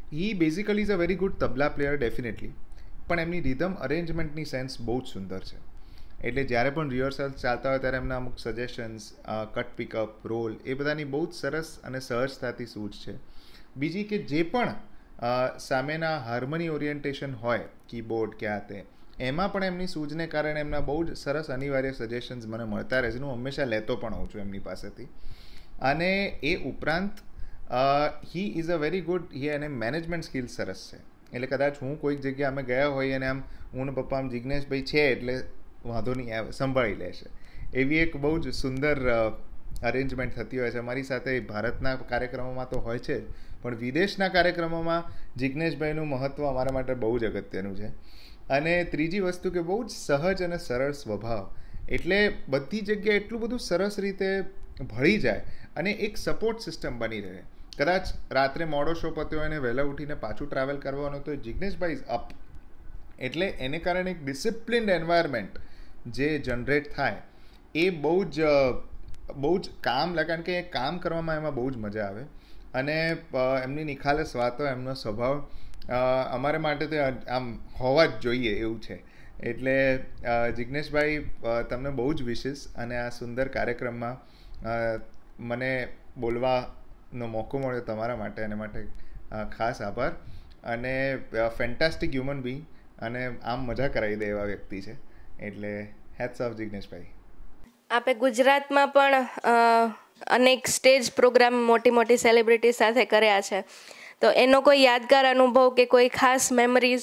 he basically is a very good tabla player definitely, પણ એમની રિધમ અરેન્જમેન્ટની સેન્સ બહુ જ સુંદર છે. એટલે જ્યારે પણ રિહર્સલ ચાલતા હોય ત્યારે એમના અમુક સજેશન્સ, કટ પિકઅપ, રોલ એ બધાની બહુ જ સરસ અને સહજતાથી સૂઝ છે. બીજી કે જે પણ સામેના હાર્મની ઓરિએન્ટેશન હોય કીબોર્ડ કે આ તે, એમાં પણ એમની સૂઝને કારણે એમના બહુ જ સરસ અનિવાર્ય સજેશન્સ મને મળતા રહે છે. હું હંમેશા લેતો પણ હોઉં છું એમની પાસેથી. અને એ ઉપરાંત he is a very good, he એને મેનેજમેન્ટ સ્કિલ્સ સરસ છે. એટલે કદાચ હું કોઈક જગ્યાએ અમે ગયા હોઈએ અને આમ હું ને પપ્પા આમ જિજ્ઞેશભાઈ છે એટલે વાંધો નહીં આવે, સંભાળી લેશે. એવી એક બહુ જ સુંદર અરેન્જમેન્ટ થતી હોય છે. અમારી સાથે ભારતના કાર્યક્રમોમાં તો હોય છે, પણ વિદેશના કાર્યક્રમોમાં જિજ્ઞેશભાઈનું મહત્ત્વ અમારા માટે બહુ જ અગત્યનું છે. અને ત્રીજી વસ્તુ કે બહુ જ સહજ અને સરળ સ્વભાવ, એટલે બધી જગ્યાએ એટલું બધું સરસ રીતે ભળી જાય અને એક સપોર્ટ સિસ્ટમ બની રહે. કદાચ રાત્રે મોડો શો પત્યો અને વહેલા ઉઠીને પાછું ટ્રાવેલ કરવાનું તો જિજ્ઞેશભાઈ ઇઝ અપ. એટલે એને કારણે એક ડિસિપ્લિન્ડ એન્વાયરમેન્ટ જે જનરેટ થાય એ બહુ જ બહુ જ કામ લાગે, કારણ કે એ કામ કરવામાં એમાં બહુ જ મજા આવે. અને એમની નિખાલસ વાતો, એમનો સ્વભાવ અમારે માટે તો આમ હોવા જ જોઈએ એવું છે. એટલે જિજ્ઞેશભાઈ, તમને બહુ જ વિશેષ અને આ સુંદર કાર્યક્રમમાં મને બોલવાનો મોકો મળ્યો તમારા માટે, એને માટે ખાસ આભાર. અને ફેન્ટાસ્ટિક હ્યુમન બિંગ અને આમ મજા કરાવી દે એવા વ્યક્તિ છે. એટલે હેટ્સ ઓફ જિજ્ઞેશભાઈ. આપે ગુજરાતમાં પણ અનેક સ્ટેજ પ્રોગ્રામ મોટી મોટી સેલિબ્રિટી સાથે કર્યા છે, તો એનો કોઈ યાદગાર અનુભવ કે કોઈ ખાસ મેમરીઝ?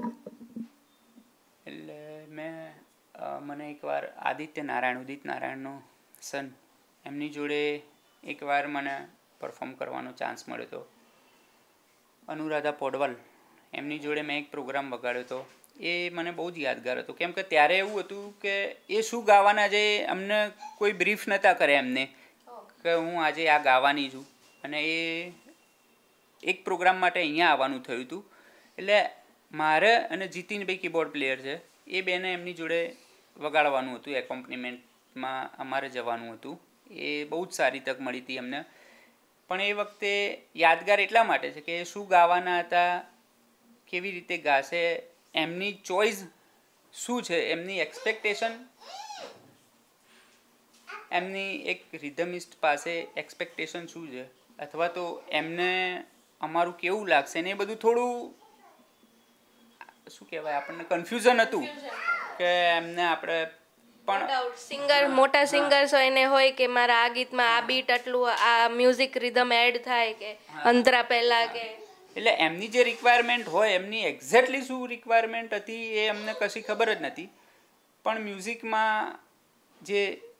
એટલે મેં મને એકવાર આદિત્ય નારાયણ, ઉદિત નારાયણનો સન, એમની જોડે એકવાર મને પરફોર્મ કરવાનો ચાન્સ મળ્યો હતો. અનુરાધા પોડવાલ, એમની જોડે મેં એક પ્રોગ્રામ વગાડ્યો હતો. એ મને બહુ જ યાદગાર હતું, કેમ કે ત્યારે એવું હતું કે એ શું ગાવાના છે અમને કોઈ બ્રીફ નહોતા કરે એમને કે હું આજે આ ગાવાની છું. અને એ એક પ્રોગ્રામ માટે અહીંયા આવવાનું થયું હતું. એટલે મારે અને જીતિનભાઈ કીબોર્ડ પ્લેયર છે, એ બેને એમની જોડે વગાડવાનું હતું, એકોમ્પનીમેન્ટમાં અમારે જવાનું હતું. એ બહુ જ સારી તક મળી હતી અમને. પણ એ વખતે યાદગાર એટલા માટે છે કે શું ગાવાના હતા, કેવી રીતે ગાશે, એમની ચોઈસ શું છે, એમની એક્સપેક્ટેશન, એમની એક રિધમિસ્ટ પાસે એક્સપેક્ટેશન શું છે, અથવા તો એમને અમારું કેવું લાગશે ને, એ બધું થોડું શું કહેવાય આપણને કન્ફ્યુઝન હતું કે એમને આપણે પણ સિંગર મોટા સિંગર્સ હોય એને હોય કે મારા આ ગીતમાં આ બીટ આટલું આ મ્યુઝિક રિધમ એડ થાય કે અંતરા પહેલા કે, એટલે એમની જે રિક્વાયરમેન્ટ હોય, એમની એક્ઝેક્ટલી શું રિક્વાયરમેન્ટ હતી એ અમને કશી ખબર જ નથી. પણ મ્યુઝિકમાં જે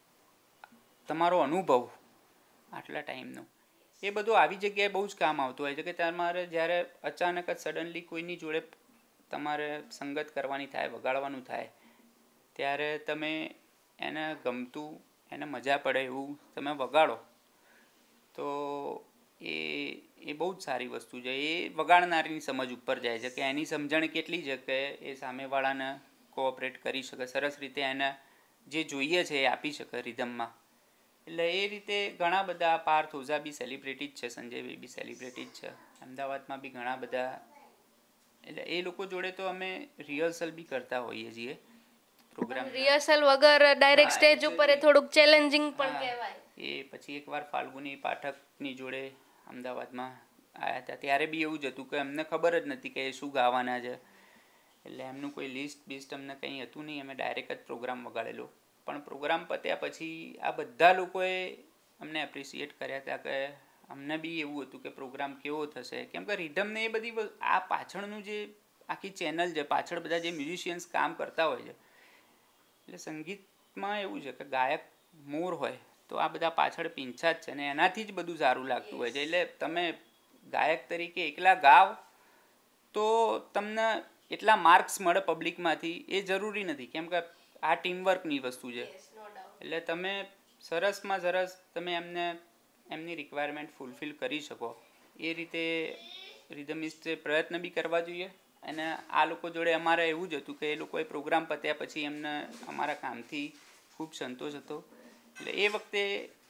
તમારો અનુભવ આટલા ટાઈમનો, એ બધું આવી જગ્યાએ બહુ જ કામ આવતું હોય છે કે તમારે જ્યારે અચાનક જ સડનલી કોઈની જોડે તમારે સંગત કરવાની થાય, વગાડવાનું થાય, ત્યારે તમે એને ગમતું, એને મજા પડે એવું તમે વગાડો તો એ એ બહુ જ સારી વસ્તુ છે. એ વગાડનારની સમજ ઉપર જાય છે કે એની સમજણ કેટલી છે કે એ સામેવાળાને કોઓપરેટ કરી શકે, સરસ રીતે એને જે જોઈએ છે એ આપી શકે રિધમમાં. એટલે એ રીતે ઘણા બધા, પાર્થ ઓઝા બી સેલિબ્રિટી જ છે, સંજયભાઈ બી સેલિબ્રિટી જ છે, અમદાવાદમાં બી ઘણા બધા. એટલે એ લોકો જોડે તો અમે રિહર્સલ બી કરતા હોઈએ છીએ પ્રોગ્રામ. રિહર્સલ વગર ડાયરેક્ટ સ્ટેજ ઉપર એ થોડુંક ચેલેન્જિંગ પણ કહેવાય. એ પછી એકવાર ફાલ્ગુની પાઠકની જોડે અમદાવાદમાં આવ્યા હતા, ત્યારે બી એવું જ હતું કે અમને ખબર જ નથી કે શું ગાવાના છે. એટલે એમનું કોઈ લિસ્ટ બિસ્ટ અમને કંઈ હતું નહીં, અમે ડાયરેક્ટ જ પ્રોગ્રામ વગાડેલો. પણ પ્રોગ્રામ પત્યા પછી આ બધા લોકોએ અમને એપ્રિસિએટ કર્યા હતા કે અમને બી એવું હતું કે પ્રોગ્રામ કેવો થશે, કેમ કે રિધમને એ બધી આ પાછળનું જે આખી ચેનલ છે, પાછળ બધા જે મ્યુઝિશિયન્સ કામ કરતા હોય છે. એટલે સંગીતમાં એવું છે કે ગાયક મોર હોય તો આ બધા પાછળ પીંછા જ છે ને એનાથી જ બધું સારું લાગતું હોય છે. એટલે તમે ગાયક તરીકે એકલા ગાવ તો તમને એટલા માર્ક્સ મળે પબ્લિકમાંથી એ જરૂરી નથી, કેમ કે આ ટીમવર્કની વસ્તુ છે. એટલે તમે સરસમાં સરસ તમે એમને એમની રિક્વાયરમેન્ટ ફૂલફિલ કરી શકો એ રીતે રિધમિસ્ટે પ્રયત્ન બી કરવા જોઈએ. અને આ લોકો જોડે અમારે એવું જ હતું કે એ લોકોએ પ્રોગ્રામ પત્યા પછી એમને અમારા કામથી ખૂબ સંતોષ હતો. એટલે એ વખતે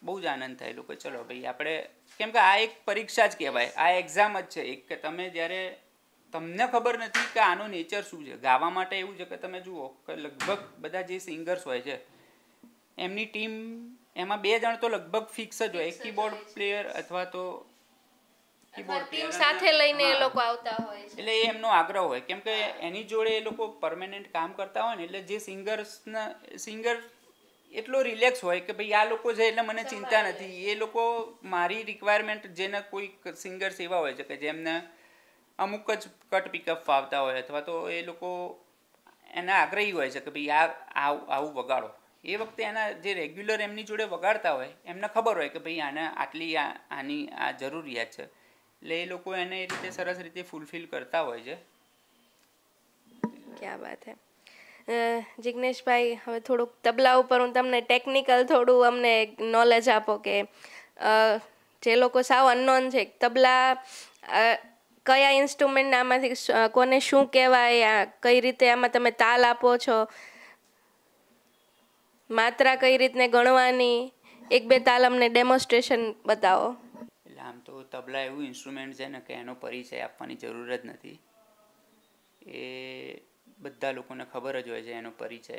બહુ જ આનંદ થાય લોકો ચલો ભાઈ આપણે, કેમ કે આ એક પરીક્ષા જ કહેવાય, આ એક્ઝામ જ છે એક, કે તમે જ્યારે તમને ખબર નથી કે આનો નેચર શું છે. ગાવા માટે એવું છે કે તમે જુઓ કે લગભગ બધા જે સિંગર્સ હોય છે એમની ટીમ એમાં બે જણ તો લગભગ ફિક્સ જ હોય, એક કીબોર્ડ પ્લેયર અથવા તો કીબોર્ડ પ્લેયર સાથે લઈને એ લોકો આવતા હોય છે. એટલે એ એમનો આગ્રહ હોય, કેમ કે એની જોડે એ લોકો પરમેનન્ટ કામ કરતા હોય ને, એટલે જે સિંગર્સના સિંગર એટલો રિલેક્સ હોય કે ભાઈ આ લોકો છે એટલે મને ચિંતા નથી. એ લોકો મારી રિક્વાયરમેન્ટ, જેને કોઈક સિંગર્સ એવા હોય છે કે જેમને અમુક જ કટ પિકઅપ ફાવતા હોય અથવા તો એ લોકો એના આગ્રહી હોય છે કે ભાઈ આ આવું વગાડો. એ વખતે એના જે રેગ્યુલર એમની જોડે વગાડતા હોય એમને ખબર હોય કે ભાઈ આને આટલી આ આની આ જરૂરિયાત છે, એટલે એ લોકો એને એ રીતે સરસ રીતે ફૂલફિલ કરતા હોય છે. ક્યાં વાત હે. જિગ્નેશભાઈ, હવે થોડુંક તબલા ઉપર હું તમને ટેકનિકલ થોડું અમને નોલેજ આપો કે જે લોકો સાવ અનનોન છે, તબલા કયા ઇન્સ્ટ્રુમેન્ટ આમાંથી કોને શું કહેવાય, કઈ રીતે આમાં તમે તાલ આપો છો, માત્રા કઈ રીતને ગણવાની, એક બે તાલ અમને ડેમોન્સ્ટ્રેશન બતાવો. એટલે આમ તો તબલા એવું ઇન્સ્ટ્રુમેન્ટ છે ને કે એનો પરિચય આપવાની જરૂર જ નથી. એ બધા લોકોને ખબર જ હોય છે એનો પરિચય.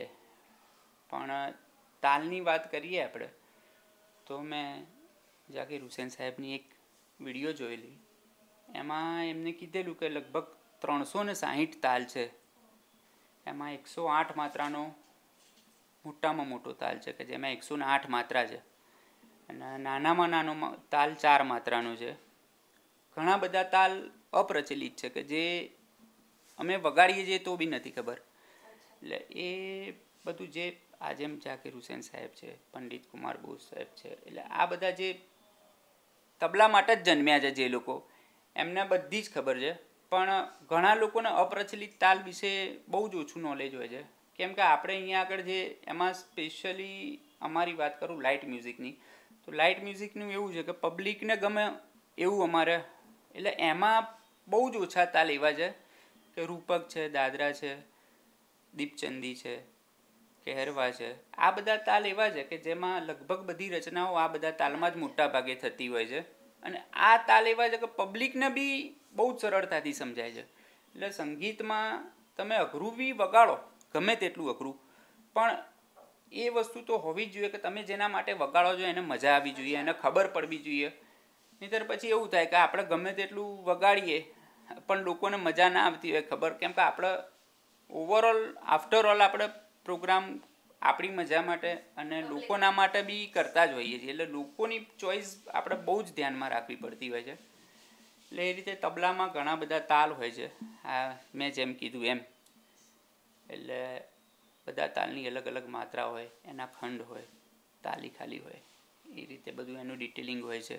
પણ તાલની વાત કરીએ આપણે તો મેં ઝાકીર હુસેન સાહેબની એક વિડીયો જોયેલી, એમાં એમને કીધેલું કે લગભગ ત્રણસો ને સાહીઠ તાલ છે, એમાં એકસો આઠ માત્રાનો મોટામાં મોટો તાલ છે કે જેમાં એકસો ને આઠ માત્રા છે, અને નાનામાં નાનો તાલ ચાર માત્રાનો છે. ઘણા બધા તાલ અપ્રચલિત છે કે જે અમે વગાડીએ છીએ તો બી નથી ખબર. એટલે એ બધું જે આજે ઝાકીર હુસેન સાહેબ છે, પંડિત કુમાર બોઝ સાહેબ છે, એટલે આ બધા જે તબલા માટે જ જન્મ્યા છે જે લોકો, એમને બધી જ ખબર છે. પણ ઘણા લોકોને અપ્રચલિત તાલ વિશે બહુ જ ઓછું નોલેજ હોય છે, કેમ કે આપણે અહીંયા આગળ જે એમાં સ્પેશિયલી અમારી વાત કરું લાઇટ મ્યુઝિકની, તો લાઇટ મ્યુઝિકનું એવું છે કે પબ્લિકને ગમે એવું અમારે, એટલે એમાં બહુ જ ઓછા તાલ એવા છે કે રૂપક છે, દાદરા છે, દીપચંદી છે, કહેરવા છે, આ બધા તાલ એવા છે કે જેમાં લગભગ બધી રચનાઓ આ બધા તાલમાં જ મોટા ભાગે થતી હોય છે. અને આ તાલ એવા છે કે પબ્લિકને બી બહુ જ સરળતાથી સમજાય છે. એટલે સંગીતમાં તમે અઘરું બી વગાડો, ગમે તેટલું અઘરું, પણ એ વસ્તુ તો હોવી જ જોઈએ કે તમે જેના માટે વગાડો છો એને મજા આવવી જોઈએ, એને ખબર પડવી જોઈએ. નહીંતર પછી એવું થાય કે આપણે ગમે તેટલું વગાડીએ પણ લોકોને મજા ના આવતી હોય ખબર, કેમ કે આપણે ઓવરઓલ આફ્ટર ઓલ આપણે પ્રોગ્રામ આપણી મજા માટે અને લોકોના માટે બી કરતા જ હોઈએ છીએ, એટલે લોકોની ચોઈસ આપણે બહુ જ ધ્યાનમાં રાખવી પડતી હોય છે. એટલે એ રીતે તબલામાં ઘણા બધા તાલ હોય છે, આ મેં જેમ કીધું એમ. એટલે બધા તાલની અલગ અલગ માત્રા હોય, એના ખંડ હોય, તાલી ખાલી હોય, એ રીતે બધું એનું ડિટેલિંગ હોય છે.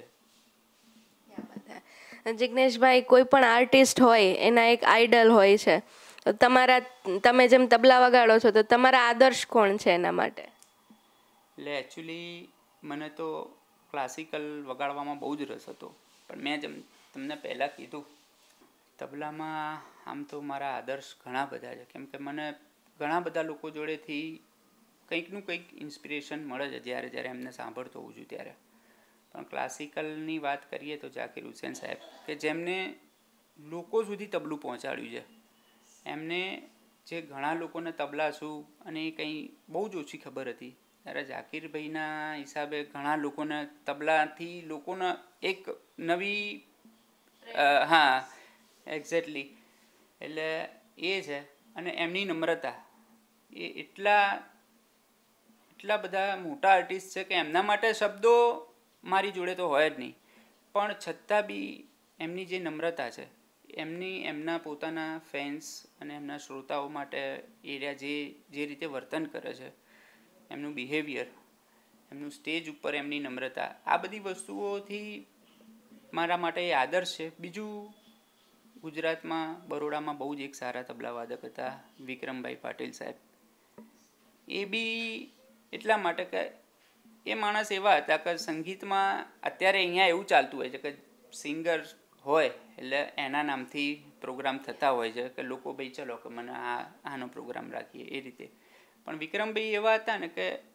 જિગ્નેશભાઈ, કોઈ પણ આર્ટિસ્ટ હોય એના એક આઈડલ હોય છે, તો તમારા તમે જેમ તબલા વગાડો છો તો તમારા આદર્શ કોણ છે એના માટે? એટલે એકચ્યુઅલી મને તો ક્લાસિકલ વગાડવામાં બહુ જ રસ હતો, પણ મેં જેમ તમને પહેલાં કીધું તબલામાં આમ તો મારા આદર્શ ઘણા બધા છે, કેમ કે મને ઘણા બધા લોકો જોડેથી કંઈકનું કંઈક ઇન્સ્પિરેશન મળે છે જ્યારે જ્યારે એમને સાંભળતો હોઉં છું ત્યારે. પણ ક્લાસિકલની વાત કરીએ તો ઝાકીર હુસેન સાહેબ, કે જેમને લોકો સુધી તબલું પહોંચાડ્યું છે. એમને જે ઘણા લોકોને તબલા શું અને એ કંઈ બહુ જ ઓછી ખબર હતી, ત્યારે ઝાકીરભાઈના હિસાબે ઘણા લોકોને તબલાથી લોકોને એક નવી, હા એક્ઝેક્ટલી, એટલે એ છે. અને એમની નમ્રતા, એ એટલા એટલા બધા મોટા આર્ટિસ્ટ છે કે એમના માટે શબ્દો મારી જોડે તો હોય જ નહીં, પણ છતાં બી એમની જે નમ્રતા છે, એમની એમના પોતાના ફેન્સ અને એમના શ્રોતાઓ માટે એ જે જે રીતે વર્તન કરે છે, એમનું બિહેવિયર, એમનું સ્ટેજ ઉપર એમની નમ્રતા, આ બધી વસ્તુઓથી મારા માટે એ આદર્શ છે. બીજું ગુજરાતમાં બરોડામાં બહુ જ એક સારા તબલાવાદક હતા વિક્રમભાઈ પાટીલ સાહેબ. એ બી એટલા માટે કે એ માણસ એવા હતા કે સંગીતમાં અત્યારે અહીંયા એવું ચાલતું હોય છે કે સિંગર હોય એટલે એના નામથી પ્રોગ્રામ થતા હોય છે કે લોકો ભાઈ ચલો કે મને આ આનો પ્રોગ્રામ રાખીએ એ રીતે. પણ વિક્રમભાઈ એવા હતા ને કે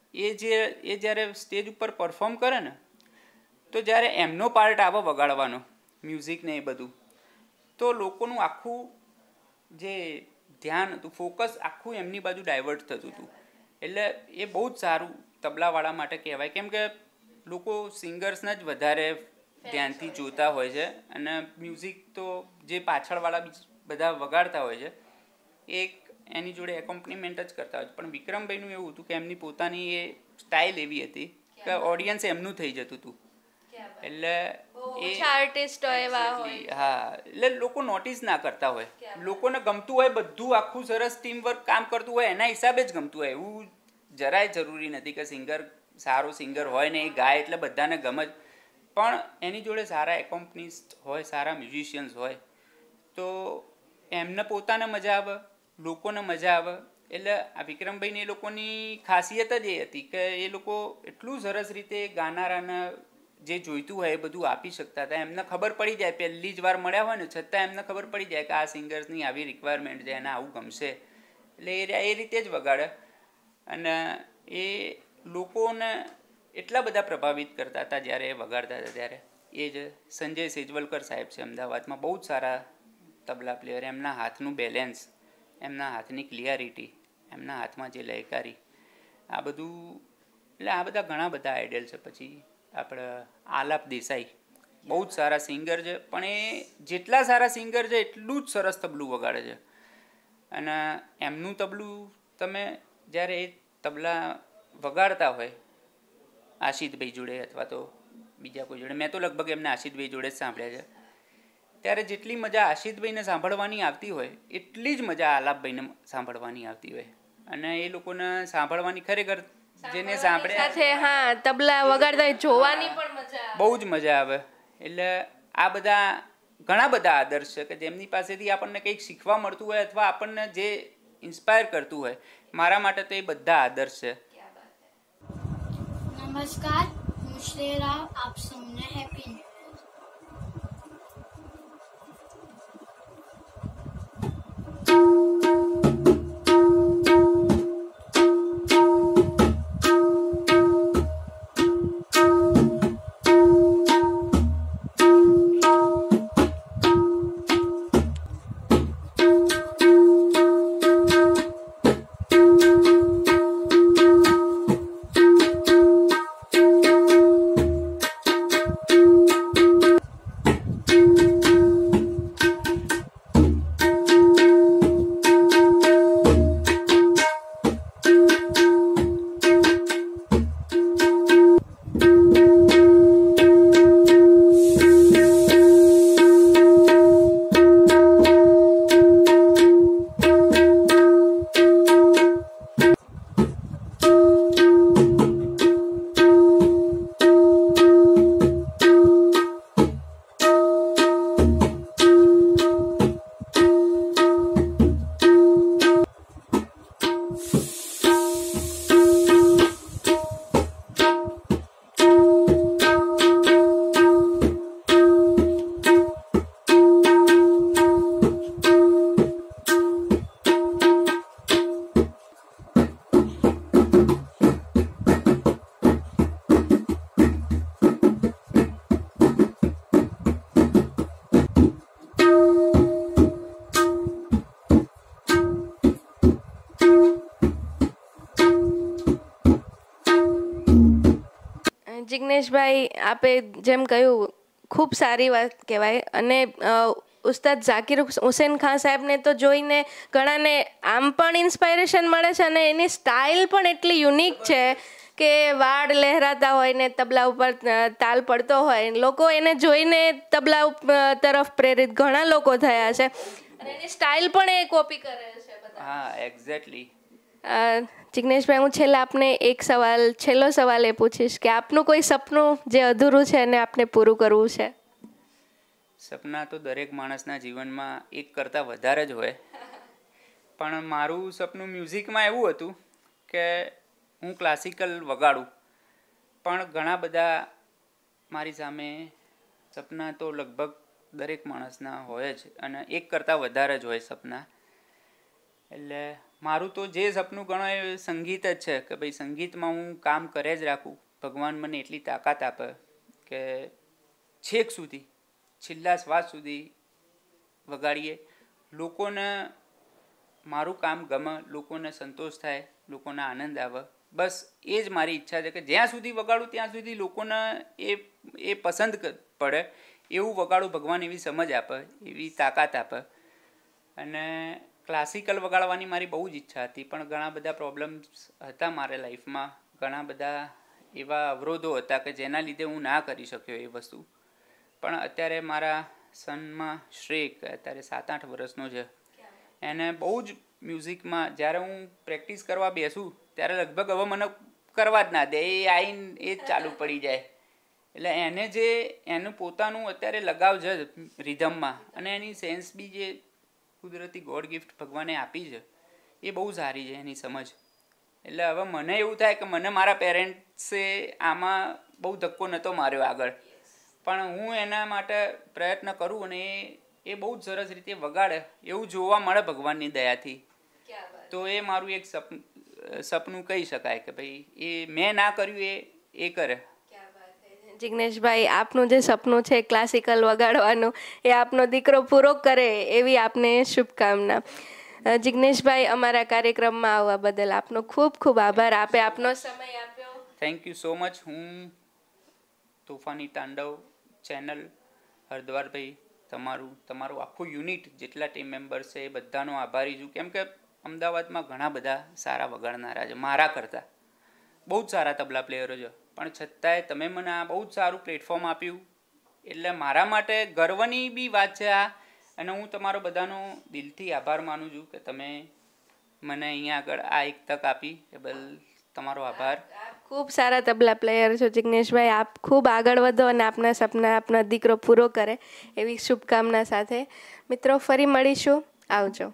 એ જે એ જ્યારે સ્ટેજ ઉપર પરફોર્મ કરે ને, તો જ્યારે એમનો પાર્ટ આવે વગાડવાનો, મ્યુઝિક ને એ બધું, તો લોકોનું આખું જે ધ્યાન હતું, ફોકસ આખું એમની બાજુ ડાયવર્ટ થતું હતું. એટલે એ બહુ જ સારું તબલાવાળા માટે કહેવાય, કેમ કે લોકો સિંગર્સને જ વધારે ધ્યાનથી જોતા હોય છે, અને મ્યુઝિક તો જે પાછળવાળા બીજ બધા વગાડતા હોય છે એ એની જોડે એકોમ્પનીમેન્ટ જ કરતા હોય છે. પણ વિક્રમભાઈનું એવું હતું કે એમની પોતાની એ સ્ટાઇલ એવી હતી કે ઓડિયન્સ એમનું થઈ જતું હતું. એટલે એ આર્ટિસ્ટો એવા હોય, હા, એટલે લોકો નોટિસ ના કરતા હોય, લોકોને ગમતું હોય બધું આખું સરસ ટીમ વર્ક કામ કરતું હોય એના હિસાબે જ ગમતું હોય. એવું જરાય જરૂરી નથી કે સિંગર સારો સિંગર હોય ને એ ગાય એટલે બધાને ગમે જ, પણ એની જોડે સારા એકોમ્પનિસ્ટ હોય, સારા મ્યુઝિશિયન્સ હોય તો એમને પોતાને મજા આવે, લોકોને મજા આવે. એટલે આ વિક્રમભાઈને એ લોકોની ખાસિયત જ એ હતી કે એ લોકો એટલું સરસ રીતે ગાનારાને જે જોઈતું હોય એ બધું આપી શકતા હતા. એમને ખબર પડી જાય, પહેલી જ વાર મળ્યા હોય ને છતાં એમને ખબર પડી જાય કે આ સિંગર્સની આવી રિક્વાયરમેન્ટ છે, એને આવું ગમશે, એટલે એ એ રીતે જ વગાડે. અને એ લોકોને એટલા બધા પ્રભાવિત કરતા હતા જ્યારે એ વગાડતા હતા ત્યારે. એ જ સંજય સેજવલકર સાહેબ છે અમદાવાદમાં, બહુ જ સારા તબલા પ્લેયર. એમના હાથનું બેલેન્સ, એમના હાથની ક્લિયરિટી, એમના હાથમાં જે લયકારી, આ બધું, એટલે આ બધા ઘણા બધા આઈડિયલ છે. પછી આપણે આલાપ દેસાઈ બહુ જ સારા સિંગર છે, પણ એ જેટલા સારા સિંગર છે એટલું જ સરસ તબલું વગાડે છે. અને એમનું તબલું તમે જ્યારે એ તબલા વગાડતા હોય આશિતભાઈ જોડે અથવા તો બીજા કોઈ જોડે, મેં તો લગભગ એમને આશિતભાઈ જોડે જ સાંભળ્યા છે, ત્યારે જેટલી મજા આશિતભાઈને સાંભળવાની આવતી હોય એટલી જ મજા આલાપભાઈને સાંભળવાની આવતી હોય. અને એ લોકોને સાંભળવાની ખરેખર જેને સાંભળે સાથે હા તબલા વગાડતા જોવાની પણ મજા, બહુ જ મજા આવે. એટલે આ બધા ઘણા બધા આદર્શ છે કે જેમની પાસેથી આપણને કંઈક શીખવા મળતું હોય અથવા આપણને જે ઇન્સ્પાયર કરતું હોય. મારા માટે તો એ બધા આદર્શ છે. નમસ્કાર, હું શ્રેયા, આપ સૌને હેપી ન્યૂ યર. જિગ્નેશભાઈ, આપે જેમ કહ્યું ખૂબ સારી વાત કહેવાય. અને ઉસ્તાદ ઝાકિર હુસેન ખાન સાહેબને તો જોઈને ઘણાને આમ પણ ઇન્સ્પાયરેશન મળે છે અને એની સ્ટાઇલ પણ એટલી યુનિક છે કે વાળ લહેરાતા હોય ને તબલા ઉપર તાલ પડતો હોય, લોકો એને જોઈને તબલા તરફ પ્રેરિત ઘણા લોકો થયા છે અને એની સ્ટાઇલ પણ એ કોપી કરે છે બધા. હા, એક્ઝેક્ટલી. જિગ્નેશભાઈ, હું છેલ્લા આપને એક સવાલ, છેલ્લો સવાલ એ પૂછીશ કે આપનું કોઈ સપનું જે અધૂરું છે એને આપને પૂરું કરવું છે? સપના તો દરેક માણસના જીવનમાં એક કરતાં વધારે જ હોય, પણ મારું સપનું મ્યુઝિકમાં એવું હતું કે હું ક્લાસિકલ વગાડું. પણ ઘણા બધા મારી સામે સપના તો લગભગ દરેક માણસના હોય જ, અને એક કરતાં વધારે જ હોય સપના. એટલે મારું તો જે સપનું ગણો એ સંગીત જ છે કે ભાઈ સંગીતમાં હું કામ કરે જ રાખું. ભગવાન મને એટલી તાકાત આપે કે છેક સુધી છેલ્લા શ્વાસ સુધી વગાડીએ, લોકોને મારું કામ ગમે, લોકોને સંતોષ થાય, લોકોને આનંદ આવે. બસ એ જ મારી ઈચ્છા છે કે જ્યાં સુધી વગાડું ત્યાં સુધી લોકોને એ એ પસંદ પડે એવું વગાડું. ભગવાન એવી સમજ આપે, એવી તાકાત આપે. અને ક્લાસિકલ વગાડવાની મારી બહુ જ ઈચ્છા હતી, પણ ઘણા બધા પ્રોબ્લેમ્સ હતા મારા લાઈફમાં, ઘણા બધા એવા અવરોધો હતા કે જેના લીધે હું ના કરી શક્યો એ વસ્તુ. પણ અત્યારે મારા સનમાં શ્રેક અત્યારે સાત આઠ વર્ષનો છે, એને બહુ જ મ્યુઝિકમાં જ્યારે હું પ્રેક્ટિસ કરવા બેસું ત્યારે લગભગ હવે મને કરવા જ ના દે, એ આવીને એ જ ચાલુ પડી જાય. એટલે એને જે એનું પોતાનું અત્યારે લગાવ છે રિધમમાં, અને એની સેન્સ બી જે કુદરતી ગોડ ગિફ્ટ ભગવાને આપી છે એ બહુ સારી છે એની સમજ. એટલે હવે મને એવું થાય કે મને મારા પેરેન્ટ્સે આમાં બહુ ધક્કો નહોતો માર્યો આગળ, પણ હું એના માટે પ્રયત્ન કરું અને એ એ બહુ જ સરસ રીતે વગાડે એવું જોવા મળે ભગવાનની દયાથી. તો એ મારું એક સપનું સપનું કહી શકાય કે ભાઈ એ મેં ના કર્યું એ એ કરે. જિગ્નેશભાઈ, આપનું જે સપનું છે ક્લાસિકલ વગાડવાનું એ આપનો દીકરો પૂરો કરે એવી આપને શુભકામના. જિગ્નેશભાઈ, અમારા કાર્યક્રમમાં આવવા બદલ આપનો ખૂબ ખૂબ આભાર. આપે આપનો સમય આપ્યો. Thank you so much. હું તોફાની તાંડવ ચેનલ, હરદ્વારભાઈ, તમારું તમારું આખું યુનિટ જેટલા ટીમ મેમ્બર્સ છે એ બધાનો આભારી છું. કેમ કે અમદાવાદમાં ઘણા બધા સારા વગાડનારા છે, મારા કરતાં બહુ જ સારા તબલા પ્લેયરો છે, પણ છતાંય તમે મને આ બહુ જ સારું પ્લેટફોર્મ આપ્યું એટલે મારા માટે ગર્વની બી વાત છે આ. અને હું તમારો બધાનો દિલથી આભાર માનું છું કે તમે મને અહીંયા આગળ આ એક તક આપી એ બદલ તમારો આભાર. ખૂબ સારા તબલા પ્લેયર છો જિગ્નેશભાઈ, આપ ખૂબ આગળ વધો અને આપના સપના આપના દીકરો પૂરો કરે એવી શુભકામના સાથે મિત્રો ફરી મળીશું. આવજો.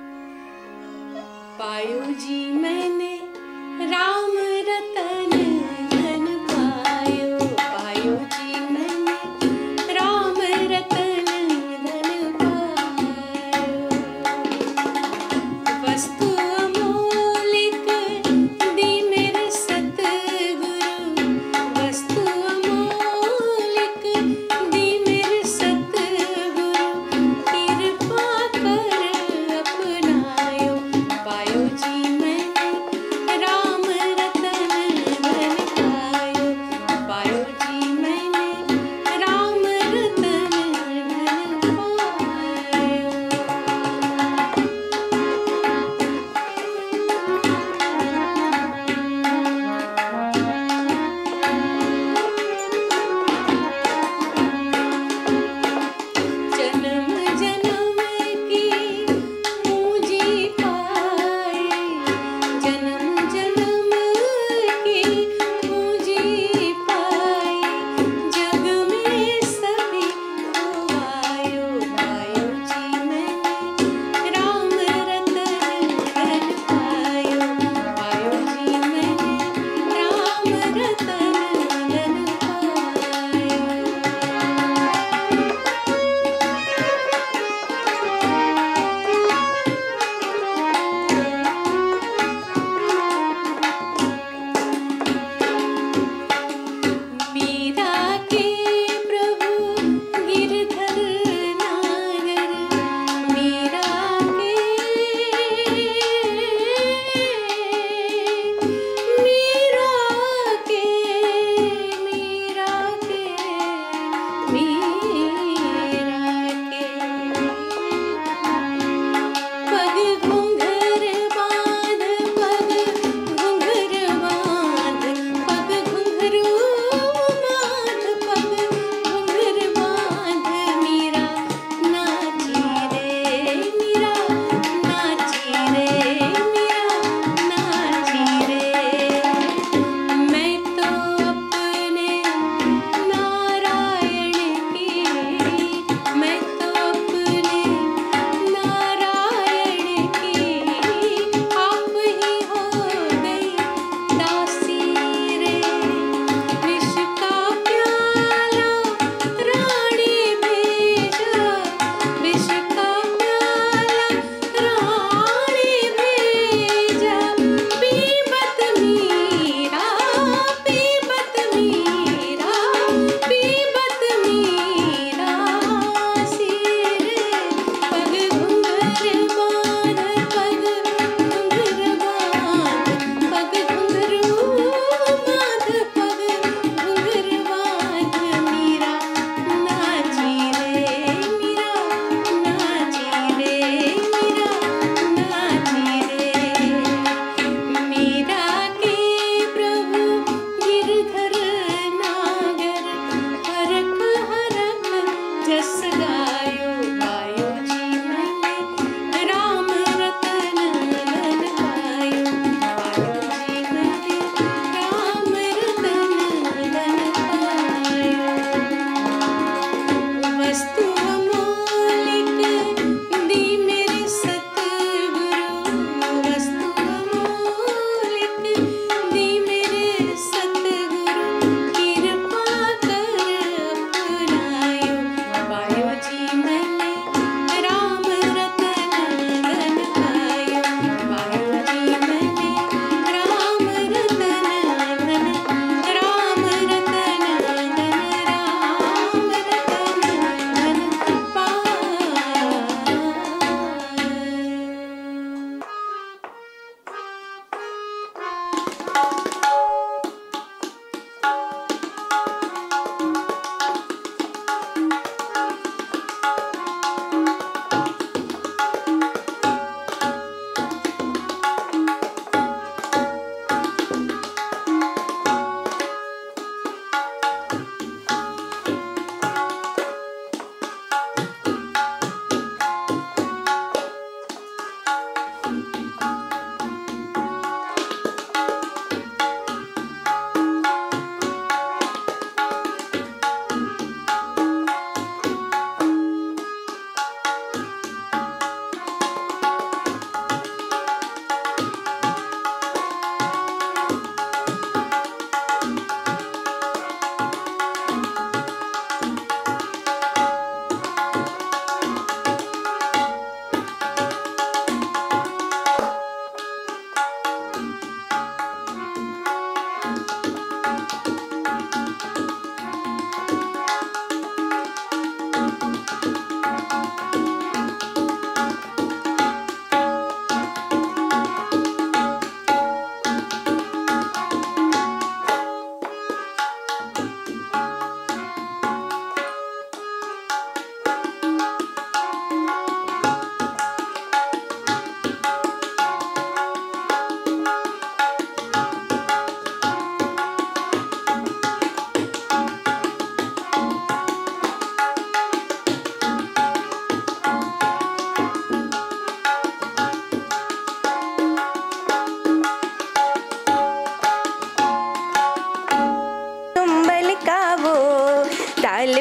पायो जी मैंने राम रतन धन पायो, पायो जी मैंने राम रतन धन पायो. वस्तु अमोलिक दी मेरे सतगुरु, वस्तु अमोलिक दी मेरे सतगुरु, कृपा कर अपनायो. पायो जी मैंने राम रतन धन पायो, पायो जी मैंने राम रतन धन पायो.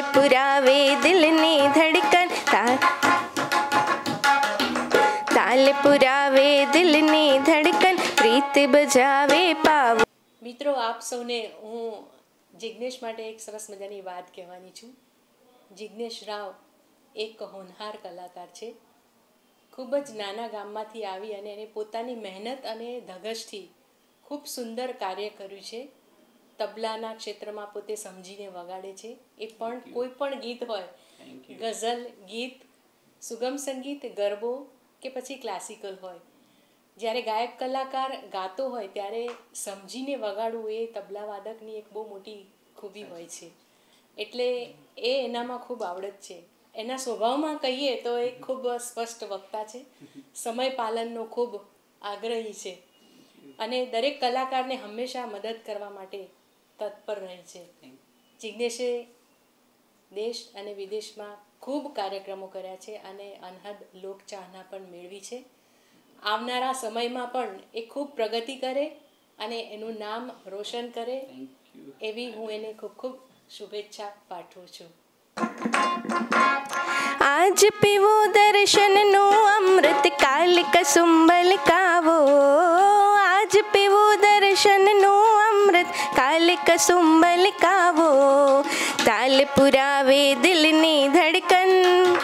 પુરાવે દિલની ધડકન તા તાલ પુરાવે દિલની ધડકન પ્રીત બજાવે પાવ. મિત્રો, આપ સૌને હું જિજ્ઞેશ માટે એક સરસ મજાની વાત કહેવાની છું. જિજ્ઞેશ રાવ એક હોનહાર કલાકાર છે. ખૂબ જ નાના ગામમાંથી આવી અને એને પોતાની મહેનત અને ધગશથી ખૂબ સુંદર કાર્ય કર્યું છે. તબલાના ક્ષેત્રમાં પોતે સમજીને વગાડે છે. એ પણ કોઈ પણ ગીત હોય, ગઝલ ગીત, સુગમ સંગીત, ગરબો કે પછી ક્લાસિકલ હોય, જ્યારે ગાયક કલાકાર ગાતો હોય ત્યારે સમજીને વગાડવું એ તબલા વાદકની એક બહુ મોટી ખૂબી હોય છે. એટલે એ એનામાં ખૂબ આવડત છે. એના સ્વભાવમાં કહીએ તો એ ખૂબ સ્પષ્ટ વક્તા છે, સમય પાલનનો ખૂબ આગ્રહી છે અને દરેક કલાકારને હંમેશા મદદ કરવા માટે તત્પર રહે છે. જિજ્ઞેશે દેશ અને વિદેશમાં ખૂબ કાર્યક્રમો કર્યા છે અને અનહદ લોકચાહના પણ મેળવી છે. આવનારા સમયમાં પણ એ ખૂબ પ્રગતિ કરે અને એનું નામ રોશન કરે એવી હું એને ખૂબ ખૂબ શુભેચ્છા પાઠવું છું. આજ પીવો દર્શનનું અમૃત, કાલ કસુંબલ કાવો. આજ પીવો દર્શનનું અમૃત, કાલ કસુંબલ કાવો. તાલ પુરાવે દિલની ધડકન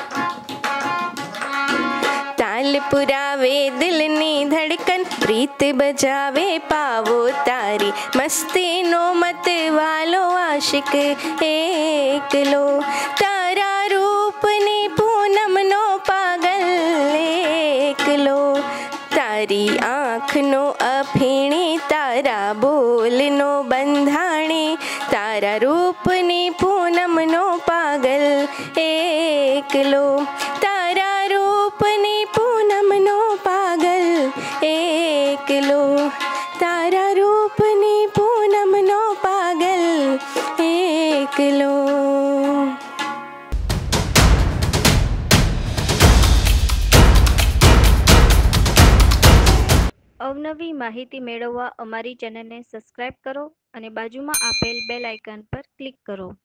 તાલ પુરાવે દિલની ધડકન પ્રીત બજાવે પાવો. તારી મસ્તીનો મત વાલો આશિક એકલો, તારા રૂપની પૂનમનો પાગલ એકલો. તારી આંખનો અફીણી, તારા બોલનો બંધાણી, તારા રૂપની પૂનમનો પાગલ એકલો. તારા રૂપની પૂનમનો પાગલ એકલો. તારા રૂપની પૂનમનો પાગલ એકલો. અવનવી માહિતી મેળવવા અમારી ચેનલને સબસ્ક્રાઇબ કરો અને બાજુમાં આપેલ બેલ આઇકન પર ક્લિક કરો.